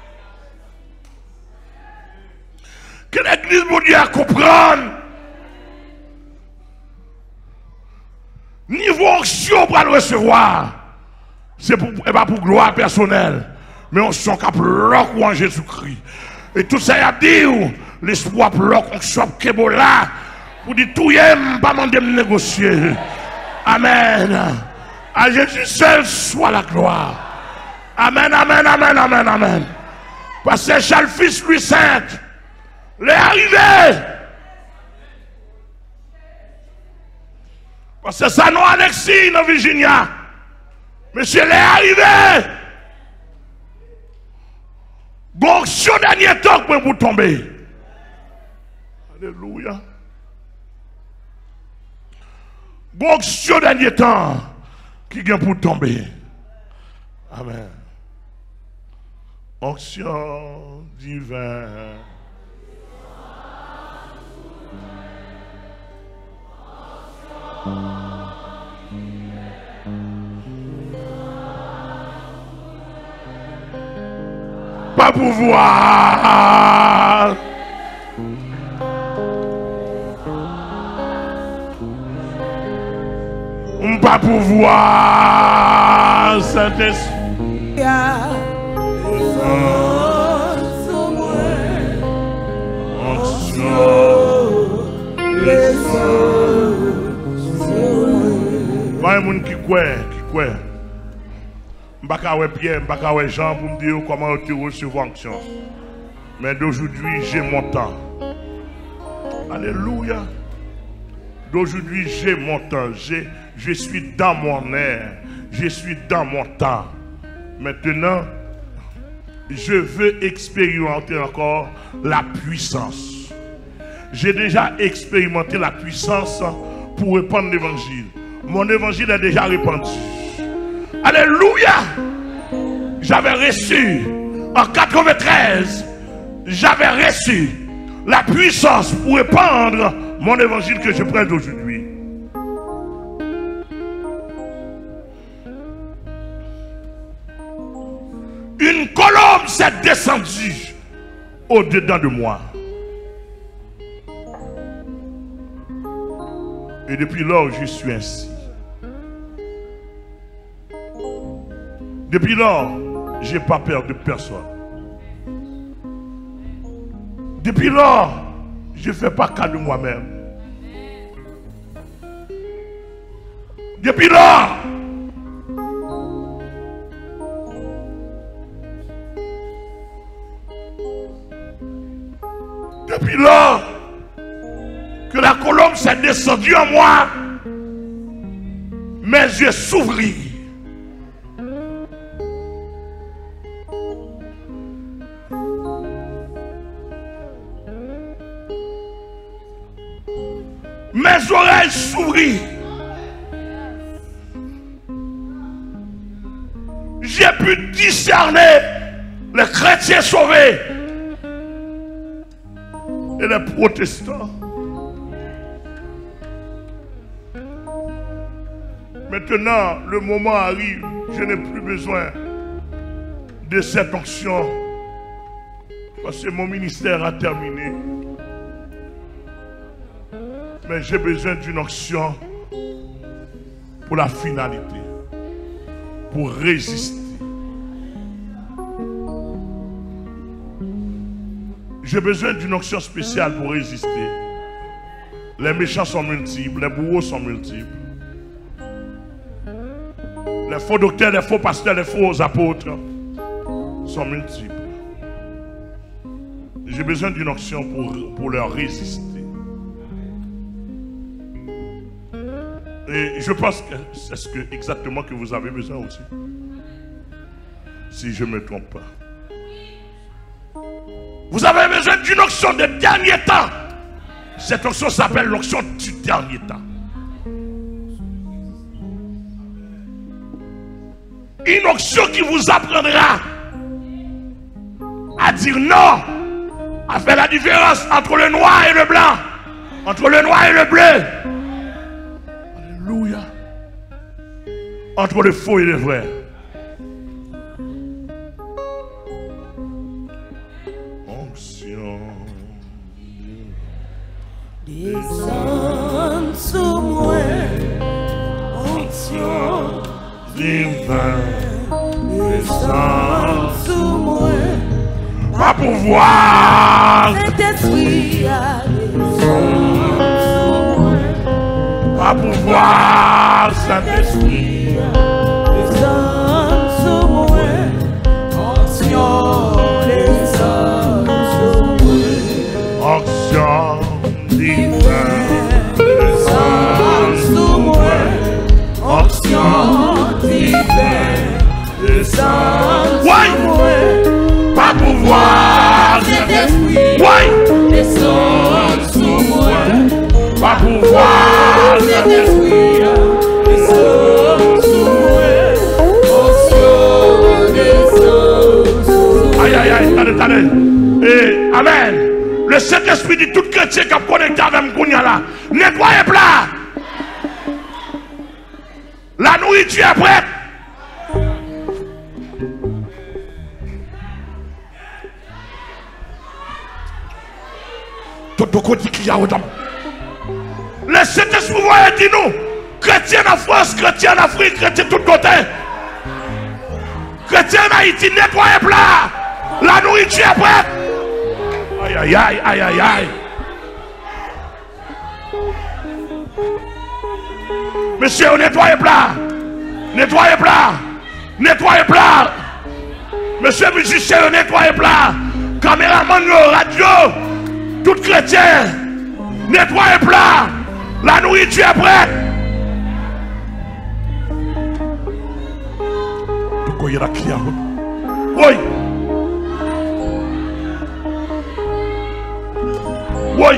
Quelle église mondiale comprendre? Niveau onction pour le recevoir, c'est pas pour gloire personnelle, mais on sent qu'à bloc en Jésus-Christ. Et tout ça, il a dit, l'espoir bloc, on soit là, pour dire tout, il pas demander de négocier. Amen. À Jésus seul soit la gloire. Amen, amen, amen, amen, amen. Parce que Charles Fils, lui saint, l'est arrivé. Parce que ça nous annexé dans Virginia. Monsieur l'est arrivé. Bon, sur dernier temps pour vous tomber. Alléluia. Bon, sur dernier temps qui vient pour tomber. Amen. Onction divine. Pas pouvoir. Pas pouvoir, Saint-Esprit. Pas un monde qui croit, qui croit. Je ne sais pas Pierre, je ne sais pas Jean pour me dire comment tu recevoir l'action. Mais d'aujourd'hui, j'ai mon temps. Alléluia. D'aujourd'hui, j'ai mon temps. Je suis dans mon air. Je suis dans mon temps. Maintenant, je veux expérimenter encore la puissance. J'ai déjà expérimenté la puissance pour répandre l'évangile. Mon évangile est déjà répandu. Alléluia. J'avais reçu en quatre-vingt-treize, j'avais reçu la puissance pour répandre mon évangile que je prête aujourd'hui. Une colombe s'est descendue au-dedans de moi. Et depuis lors, je suis ainsi. Depuis lors, je n'ai pas peur de personne. Depuis lors, je ne fais pas cas de moi-même. Depuis lors, depuis lors que la colombe s'est descendue en moi, mes yeux s'ouvrirent. Mes oreilles s'ouvrirent. J'ai pu discerner les chrétiens sauvés et les protestants. Maintenant, le moment arrive, je n'ai plus besoin de cette onction parce que mon ministère a terminé. Mais j'ai besoin d'une onction pour la finalité, pour résister. J'ai besoin d'une onction spéciale pour résister. Les méchants sont multiples, les bourreaux sont multiples. Les faux docteurs, les faux pasteurs, les faux apôtres sont multiples. J'ai besoin d'une onction pour, pour leur résister. Et je pense que c'est ce que, exactement que vous avez besoin aussi. Si je ne me trompe pas. Vous avez besoin d'une onction de dernier temps. Cette onction s'appelle l'onction du dernier temps. Une onction qui vous apprendra à dire non, à faire la différence entre le noir et le blanc, entre le noir et le bleu. Alléluia. Entre le faux et le vrai. Onction. Descends sur moi. Onction divine. Descends sur moi. Pas pouvoir. Saint-Esprit, descends sur moi. Pas pouvoir, Saint-Esprit. Descends sur moi. Onction, descends sur moi. Onction divine. Descends sur moi. Onction divine. Descends sur moi. Pas pouvoir, Saint-Esprit, oui. descends sur moi. Pas pouvoir, Saint-Esprit, descends sur moi. Onction, descends sur moi. aïe aïe aïe, attendez, attendez. Et amen. Le Saint-Esprit dit tout chrétien qui a connecté avec Kounia là, nettoyez plat. La nourriture est prête. Le Saint-Esprit va dire nous, Chrétien en France, chrétien en Afrique, chrétien de tous côtés. Chrétien en Haïti, nettoyez plat. La nourriture est prête. Aïe, aïe, aïe, aïe, aïe, aïe. Monsieur, nettoyez plat. Nettoyez plat. Nettoyez plat. Monsieur musicien, nettoyez plat. Caméraman, radio. Tout chrétien. Nettoyez plat. La nourriture est prête. Il y a la clé. Oui. Oui.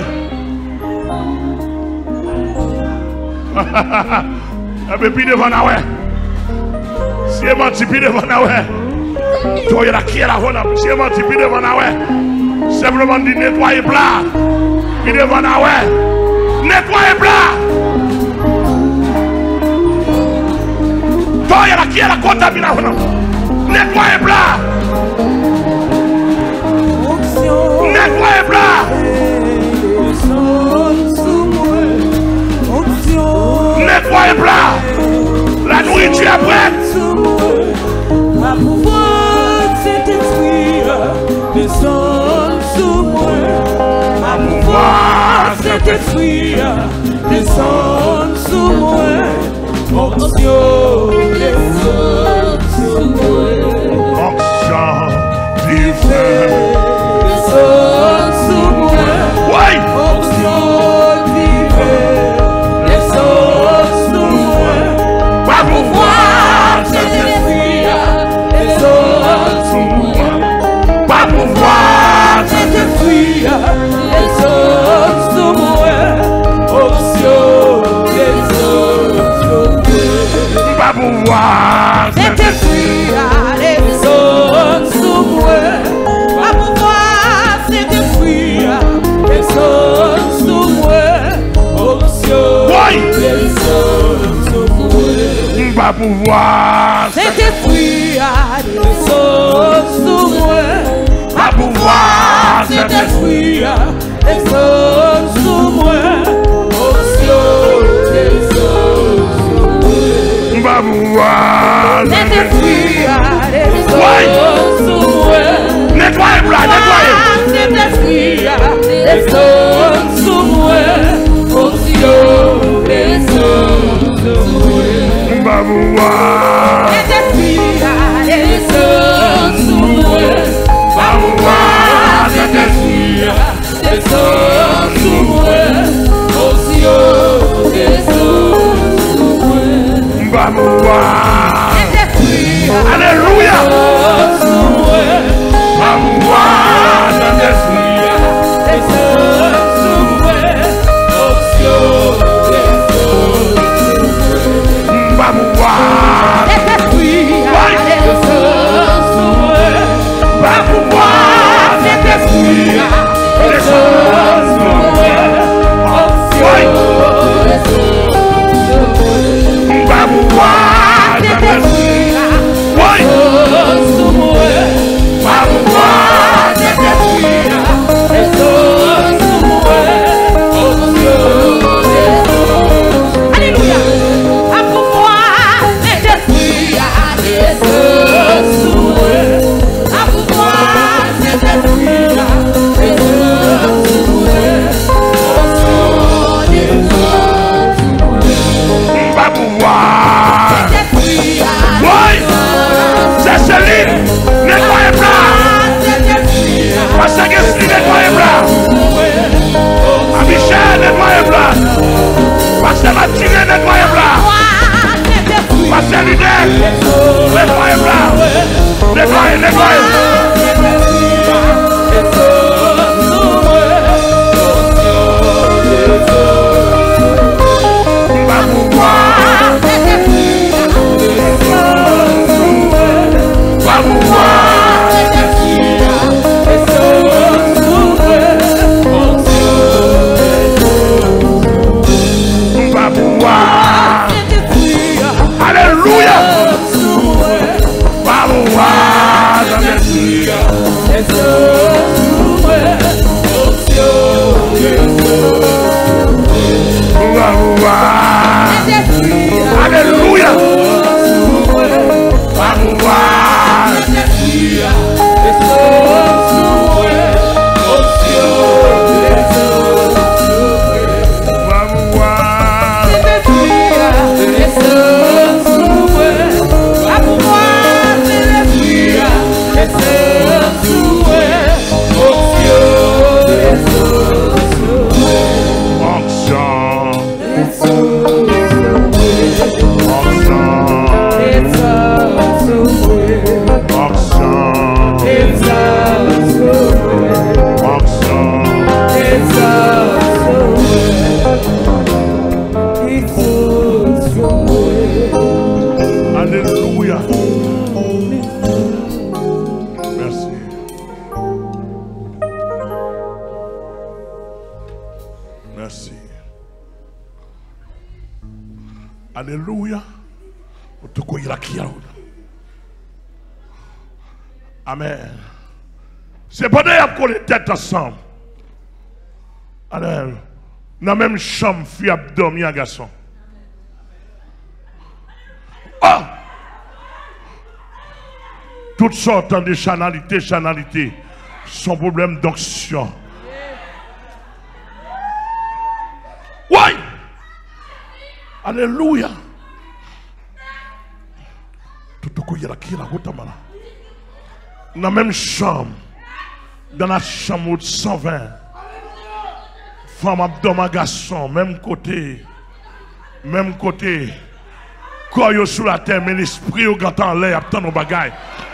Et puis devant la ouais. Si elle menti, puis devant la ouais. Tu as la clé là. Si elle menti, puis devant la ouais. Simplement dit nettoyer plat. Puis devant la ouais. Nettoyer plat. Il y a la qui est la contamination. Nettoyez plat. Nettoyez plat. Nettoyez plat. La nourriture est prête. Ma pouvoir c'est détruire les hommes sous moi. Ma pouvoir c'est détruire les hommes sous moi. Onction des hommes sous moi. Onction du feu. Les hommes sous moi. Oui. Onction du feu. Les hommes sous moi. Pas pouvoir c'est détruire les hommes sous moi. Pas pouvoir c'est détruire les hommes sous moi. Onction des hommes. pas pouvoir c'est détruire les hommes sous moi. Pas pouvoir c'est détruire les hommes sous moi. Onction des hommes sous moi. pas pouvoir C'est détruire les hommes sous moi. pas pouvoir C'est détruire les hommes sous moi. Onction des hommes sous moi. pas pouvoir C'est détruire les hommes sous moi. nettoyez plat, nettoyez. C'est détruire les hommes sous moi. Onction des hommes sous moi. pas pouvoir C'est détruire les hommes sous moi. pas pouvoir C'est détruire les hommes sous moi. Onction des hommes sous moi. pas pouvoir C'est détruire alléluia les hommes sous moi. pas pouvoir C'est détruire les hommes sous moi. Onction des hommes sous moi. pas pouvoir C'est détruire les hommes sous moi. pas pouvoir C'est détruire les hommes sous moi. Onction des hommes sous moi. pas pouvoir C'est détruire oui les hommes sous moi. pas pouvoir C'est détruire les hommes sous moi. Onction des hommes. Alléluia. À pouvoir c'est détruire les hommes sous moi. À pouvoir c'est détruire les hommes sous moi. Onction des hommes sous moi. pas pouvoir Détruire oui c'est Céline nettoyez plat parce que c'est nettoyez plat à Michel nettoyez plat parce que Martine nettoyez plat parce que Lidette nettoyez plat nettoyez nettoyez pas pouvoir pas pouvoir pas pouvoir alléluia pas pouvoir Alléluia. Amen. C'est pas d'ailleurs qu'on les têtes ensemble. Alors, dans la même chambre, fille a dormi un garçon. Oh! Toutes sortes de chanalités, chanalités. Son problème d'onction. Oui! Alléluia! Dans la même chambre, dans la chambre de cent vingt, femme abdomen garçon, même côté, même côté, corps sous la terre, mais l'esprit au grand en l'air, attend nos bagailles.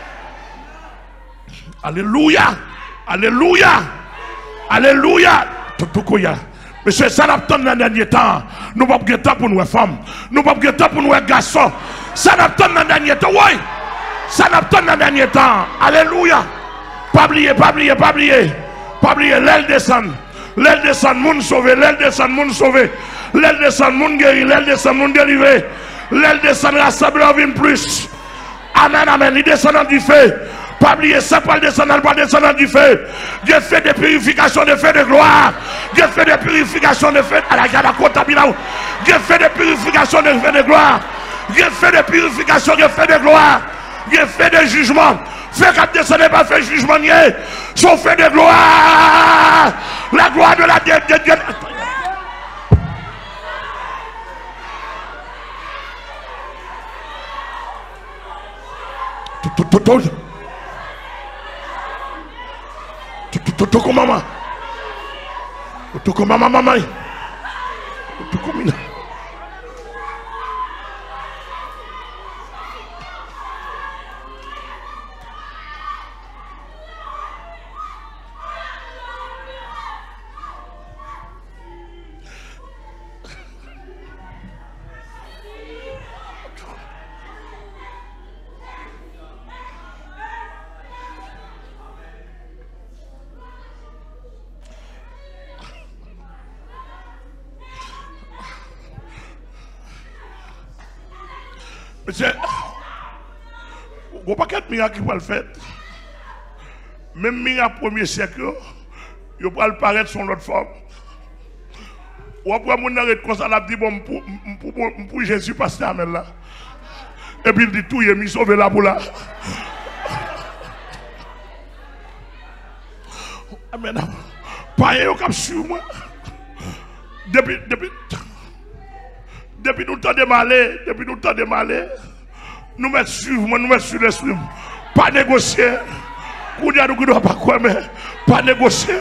Alléluia! Alléluia! Alléluia! Monsieur, ça n'attend dans le dernier temps. Nous ne pouvons pas temps pour nous femmes. Nous ne pouvons pas temps pour nous garçons. Ça n'attend dans le dernier temps. Oui! Ça n'attend dans le dernier temps. Alléluia! Pas oublier, pas oublier, pas oublier. Pas oublier, l'aile descend. L'aile descend, moun sauvé. L'aile descend, moun sauvé. L'aile descend, moun guéri. L'aile descend, moun délivré. L'aile descend, rassemble en vie plus. Amen, amen. Il descend du feu. Pas oublier ça, pas descendre, pas descendre du feu. Dieu fait des purifications de feu de gloire. Dieu fait des purifications de feu à la garde à Cotabilaou. Dieu fait des purifications de feu de gloire. Dieu fait des purifications de feu de gloire. Dieu fait des jugements. Fait qu'à descendre, pas fait jugement nier. Son feu de gloire. La gloire de la Dieu de Dieu. Tout, tout, tout, tout. Toko mama. Toko mama mama. Toko mina. Monsieur, il n'y a pas de miracle qui va le faire. Même miracle premier siècle, il va le paraître sur notre forme. Ou après, mon arrête comme ça, il dit bon, pour Jésus, passer à là. Et puis il dit tout, il est mis sauvé là pour là. Amen. Pas un cap sur moi. Depuis, depuis. Depuis nous temps de malais, depuis nous temps de malais, nous mettons sur moi, nous mettons sur l'esprit. Pas négocier. Nous ne doit pas quoi, mais pas négocier.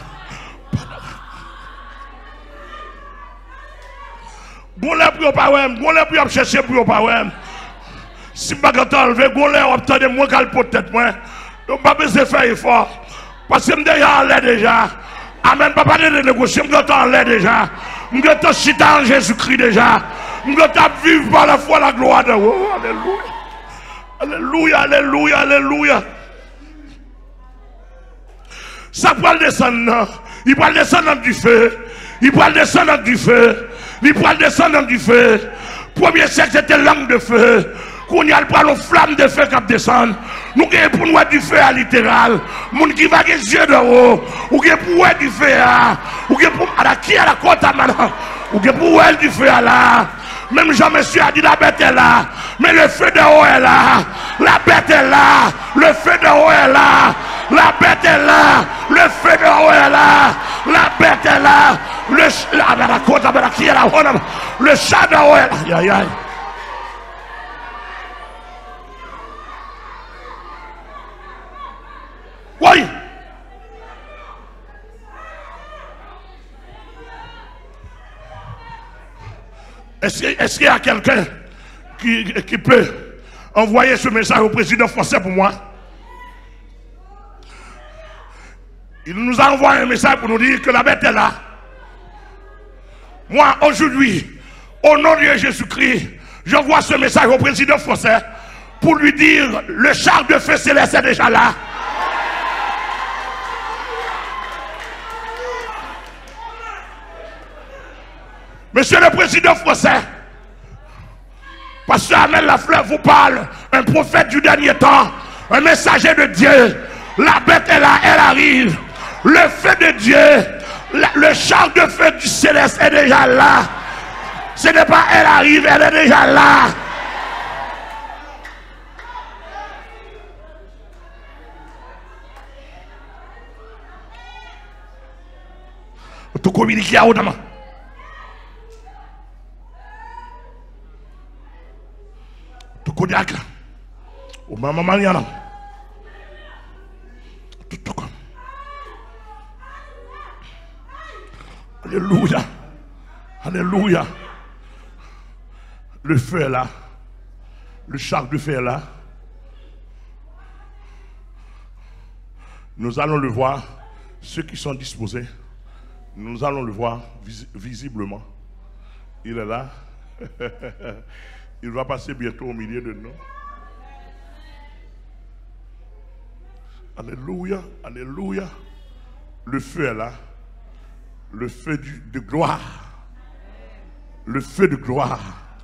Bon là pour pas ouais, bon là pour chercher pour pas ouais. Si pas quand enlever, bon là on obtient moins qu'elle peut-être moi. Donc pas besoin de faire effort. Parce que déjà en l'air déjà. Amen, pas parler de négocier, je suis en l'air déjà. Je suis chita en Jésus-Christ déjà. Je suis vivre par la foi la gloire de Dieu. Oh, alléluia. Alléluia, alléluia, alléluia. Ça peut descendre. Il peut descendre du feu. Il peut descendre du feu. Il peut descendre du feu. Premier siècle, c'était langue de feu. Qu'on y a le flamme de feu qui descend. Nous avons pour nous du feu à littéral. Moun qui va les yeux de haut. Ou qui pour du feu à. Ou qui pour à la qui à la côte à maintenant. Ou qui pour du feu à là. Même Jean-Monsieur a dit la bête est là. Mais le feu de haut est là. La bête est là. Le feu de haut est là. La bête est là. Le feu de haut est là. La bête est là. Le la la côte à la qui à la haut. Le chat de haut est là. Aïe aïe aïe. Oui. Est-ce qu'il y a quelqu'un qui, qui peut envoyer ce message au président français pour moi? Il nous a envoyé un message pour nous dire que la bête est là. Moi, aujourd'hui, au nom de Jésus-Christ, j'envoie ce message au président français pour lui dire le char de feu céleste est déjà là. Monsieur le président français, Pasteur Amel Lafleur vous parle, un prophète du dernier temps, un messager de Dieu. La bête est là, elle arrive. Le feu de Dieu, le char de feu du céleste est déjà là. Ce n'est pas elle arrive, elle est déjà là. Tu communiques à autrement. Tu connais à au maman Mariana. Tu te connais. Alléluia. Alléluia. Le feu est là. Le char de feu est là. Nous allons le voir. Ceux qui sont disposés, nous allons le voir vis visiblement. Il est là. Il va passer bientôt au milieu de nous. Alléluia. Alléluia. Le feu est là. Le feu du, de gloire. Le feu de gloire.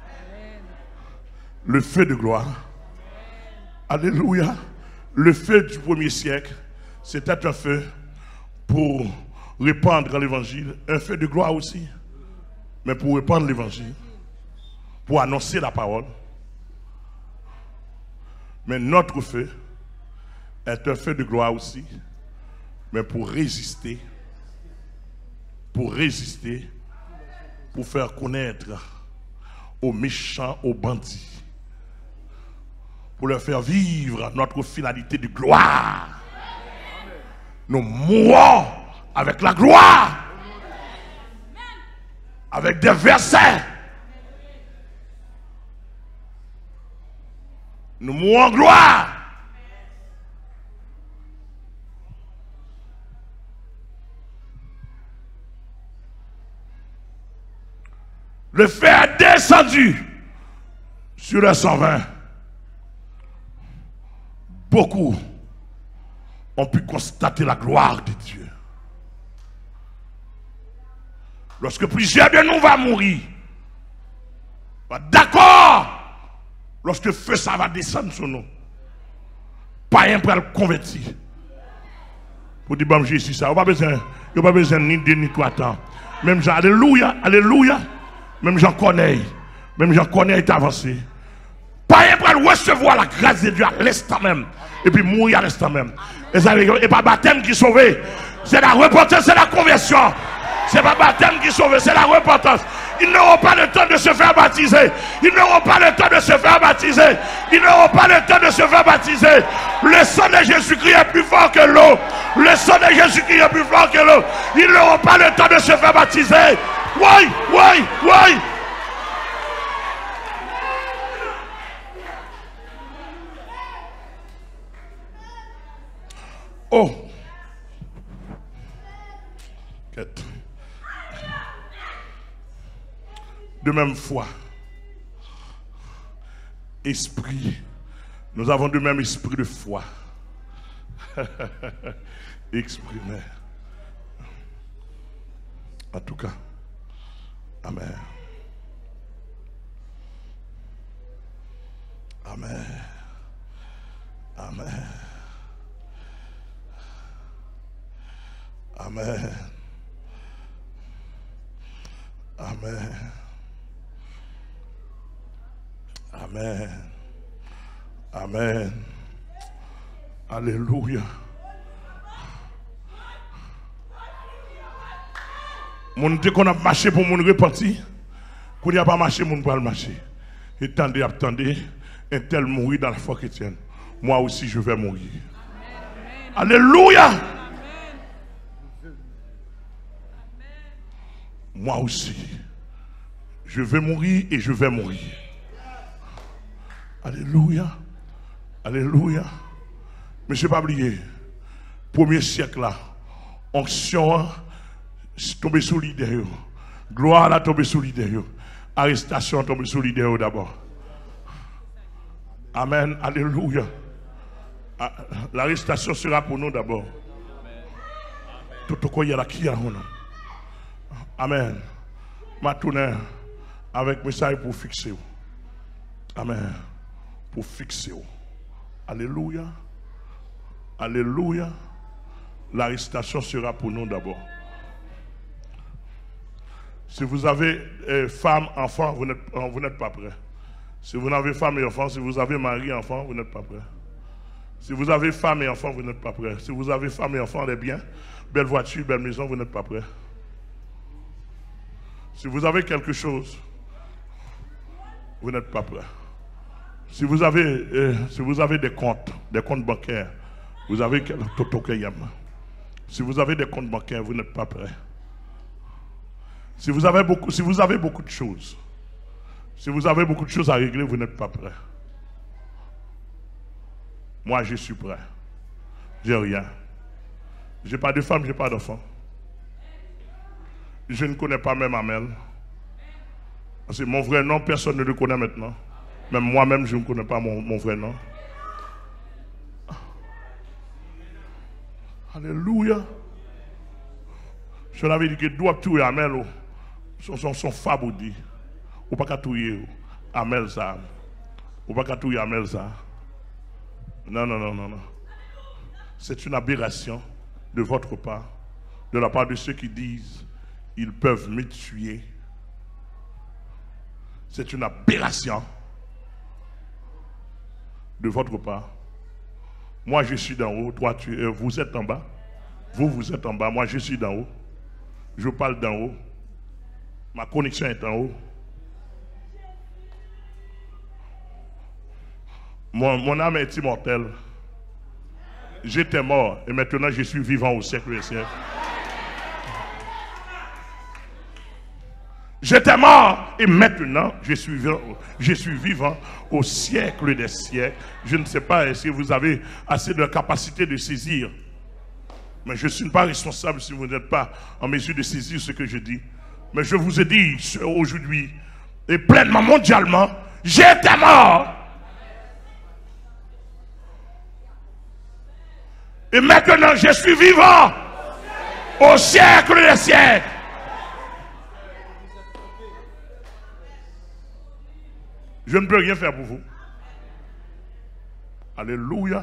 Le feu de gloire. Alléluia. Le feu du premier siècle, c'était un feu pour répandre l'évangile. Un feu de gloire aussi. Mais pour répandre l'évangile. Pour annoncer la parole. Mais notre feu est un feu de gloire aussi. Mais pour résister. Pour résister. Pour faire connaître aux méchants, aux bandits. Pour leur faire vivre notre finalité de gloire. Nous mourons avec la gloire. Avec des versets. Nous mourons en gloire. Le feu est descendu sur les cent vingt. Beaucoup ont pu constater la gloire de Dieu. Lorsque plusieurs de nous vont mourir, d'accord, lorsque le feu ça va descendre sur nous, pas un pour le convertir. Pour dire, bon, Jésus, ça, il n'y a pas besoin ni de ni trois temps. Même Jean, alléluia, alléluia, même j'en connais, même j'en connais est avancé. Pas un pour recevoir la grâce de Dieu à l'instant même, et puis mourir à l'instant même. Et ça n'est pas baptême qui sauve, c'est la repentance, c'est la conversion. C'est pas baptême qui sauve, c'est la repentance. Ils n'auront pas le temps de se faire baptiser. Ils n'auront pas le temps de se faire baptiser. Ils n'auront pas le temps de se faire baptiser. Le sang de Jésus-Christ est plus fort que l'eau. Le sang de Jésus-Christ est plus fort que l'eau. Ils n'auront pas le temps de se faire baptiser. Oui, oui, oui. Oh. Quête. De même foi, esprit, nous avons de même esprit de foi. Exprimé. En tout cas, amen. Amen. Amen. Amen. Amen. Amen. Amen. Alléluia. Mon Dieu qu'on a marché pour mon repentir, qu'on n'y a pas marché, mon pas le marcher. Attendez, attendez, un tel mourir dans la foi chrétienne. Moi aussi je vais mourir. Amen. Alléluia. Amen. Moi aussi, je vais mourir et je vais mourir. Alléluia. Alléluia. Mais je n'ai pas oublié. Premier siècle là, onction tombée sous l'idée. Gloire là tombée sous l'idée. Arrestation tombée sous l'idée d'abord. Amen. Alléluia. L'arrestation sera pour nous d'abord. Tout ce qu'il y a là qui a nous. Amen. Ma tournée avec message pour fixer. Amen. Pour fixer. Alléluia. Alléluia. L'arrestation sera pour nous d'abord. Si vous avez euh, femme, enfant, vous n'êtes, vous n'êtes pas prêt. Si vous n'avez femme et enfant, si vous avez mari, enfant, vous n'êtes pas prêt. Si vous avez femme et enfant, vous n'êtes pas prêt. Si vous avez femme et enfant, les biens, belle voiture, belle maison, vous n'êtes pas prêt. Si vous avez quelque chose, vous n'êtes pas prêt. Si vous avez, euh, si vous avez des comptes, des comptes bancaires, vous avez si vous avez des comptes bancaires, vous n'êtes pas prêt. Si vous avez beaucoup, si vous avez beaucoup de choses, si vous avez beaucoup de choses à régler, vous n'êtes pas prêt. Moi, je suis prêt. J'ai rien. J'ai pas de femme, j'ai pas d'enfant. Je ne connais pas même Amel. Parce que mon vrai nom, personne ne le connaît maintenant. Même moi-même, je ne connais pas mon, mon vrai nom. Alléluia. Je l'avais dit que doit tuer Amel. Son, son, son faboudi. Ou pas qu'à tuer Amel ça. Ou pas qu'à tuer Amel ça. Non, non, non, non, non. C'est une aberration de votre part, de la part de ceux qui disent ils peuvent me tuer. C'est une aberration de votre part. Moi, je suis d'en haut, toi, tu, euh, vous êtes en bas. Vous, vous êtes en bas, moi, je suis d'en haut. Je parle d'en haut. Ma connexion est en haut. Mon, mon âme est immortelle. J'étais mort et maintenant je suis vivant au siècle des siècles. J'étais mort et maintenant je suis vivant, je suis vivant au siècle des siècles. Je ne sais pas si vous avez assez de capacité de saisir. Mais je ne suis pas responsable si vous n'êtes pas en mesure de saisir ce que je dis. Mais je vous ai dit aujourd'hui, et pleinement mondialement, j'étais mort. Et maintenant, je suis vivant au siècle des siècles. Je ne peux rien faire pour vous. Alléluia.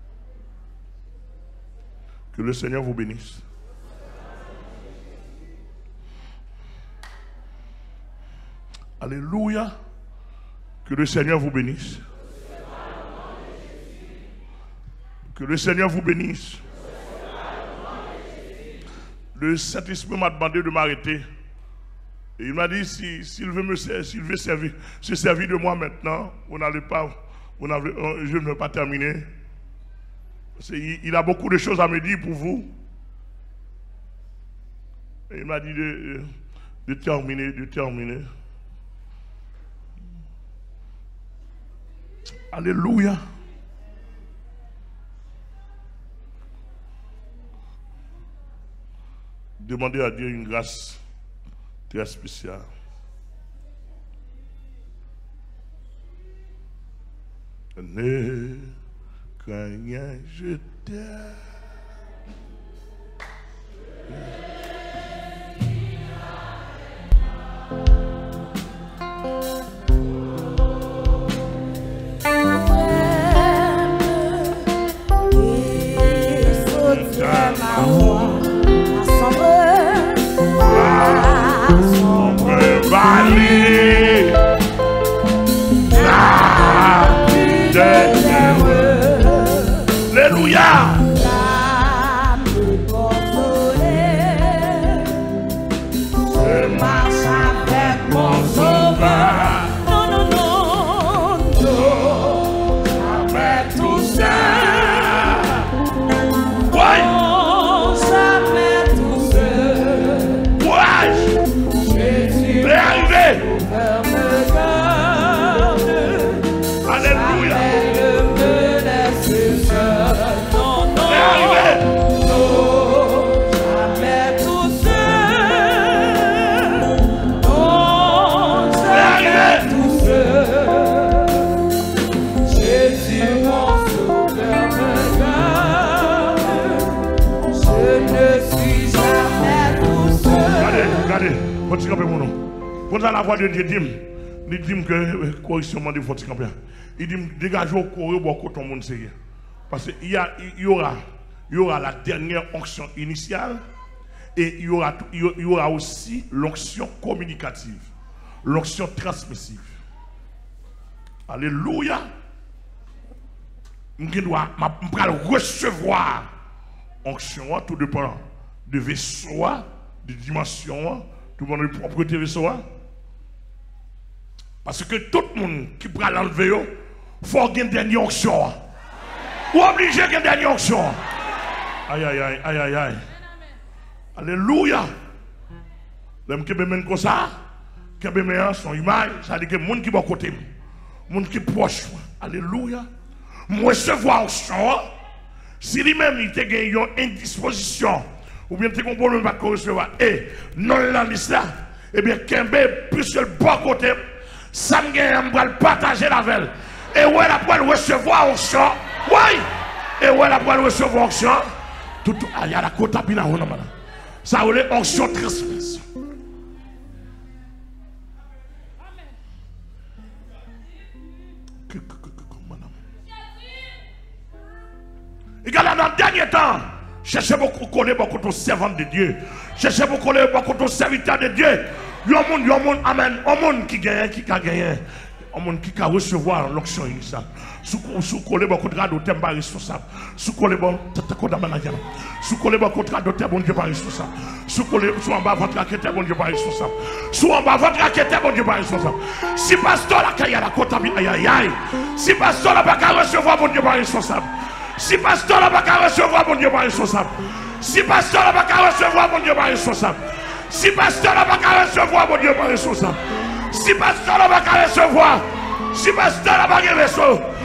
Que le Seigneur vous bénisse. Alléluia. Que le Seigneur vous bénisse. Que le Seigneur vous bénisse. Le Saint-Esprit m'a demandé de m'arrêter. Et il m'a dit, s'il si, veut me s'il veut servir, se servir de moi maintenant, vous n'allez pas, vous n'avez, je ne vais pas terminer. Il, il a beaucoup de choses à me dire pour vous. Et il m'a dit de, de terminer, de terminer. Alléluia. Demandez à Dieu une grâce très spéciale. Ne crains rien, je t'aime. Alléluia. Je marche avec mon sauveur. Non, non, non, non, jamais tout seul. Ouais. Non, jamais tout seul. Ouais. Jésus est arrivé. Alléluia. Regardez, regardez, votre mon nom. Vous avez la voix de Dieu dit, Il dit que correction de votre campagne. Il dit dégagez au courrier pour que tout le monde sait. Parce qu'il y, y, aura, y aura la dernière onction initiale et il y aura, il y aura aussi l'onction communicative, l'onction transmissive. Alléluia. Je dois recevoir l'onction, tout dépend de vaisseau, de dimension, tout dépend de propriété vaisseau. Parce que tout le monde qui prend l'enlever, il faut qu'il y ait une dernière onction. Ou obligé qu'il y ait une dernière onction. Aïe, aïe, aïe, aïe, aïe, aïe. Alléluia. L'homme qui est comme ça, qui est son image, ça dit que le monde qui est à côté, le monde qui est proche. Alléluia. Moi, recevoir onction, si lui-même il a une indisposition, ou bien il a un problème de recevoir, et non la liste là, eh bien, Kembe, plus le bon côté, ça me gagne, je vais partager la veille. Et où elle a pu recevoir onction, oui, et où elle a pu recevoir onction, tout, il y a la côte à pina, ça veut dire onction transmise. Et dans le dernier temps, cherchez beaucoup de connaître beaucoup de servants de Dieu. Cherchez beaucoup de connaître beaucoup de serviteurs de Dieu. Il y a un monde, il y a un monde, amen. Un monde qui gagne, qui a gagné. Un monde qui a recevoir l'onction initiale. Si vous connaissez beaucoup de radio, vous êtes pas responsable. Si vous connaissez beaucoup de radio, si vous connaissez beaucoup de radio, vous n'êtes pas responsable. Si vous connaissez en bas votre raquette, vous n'êtes pas responsable. Si en bas votre raquette, vous n'êtes pas responsable. Si pasteur la caille à la côte, aïe aïe aïe. Si pasteur la pas recevoir, vous n'êtes pas responsable. Si pasteur n'a pas recevoir, mon Dieu pas responsable. Si pasteur n'a pas recevoir, mon Dieu pas responsable. Si pasteur n'a pas recevoir, mon Dieu pas responsable. Si pasteur n'a pas recevoir, si pasteur n'a pas recevoir,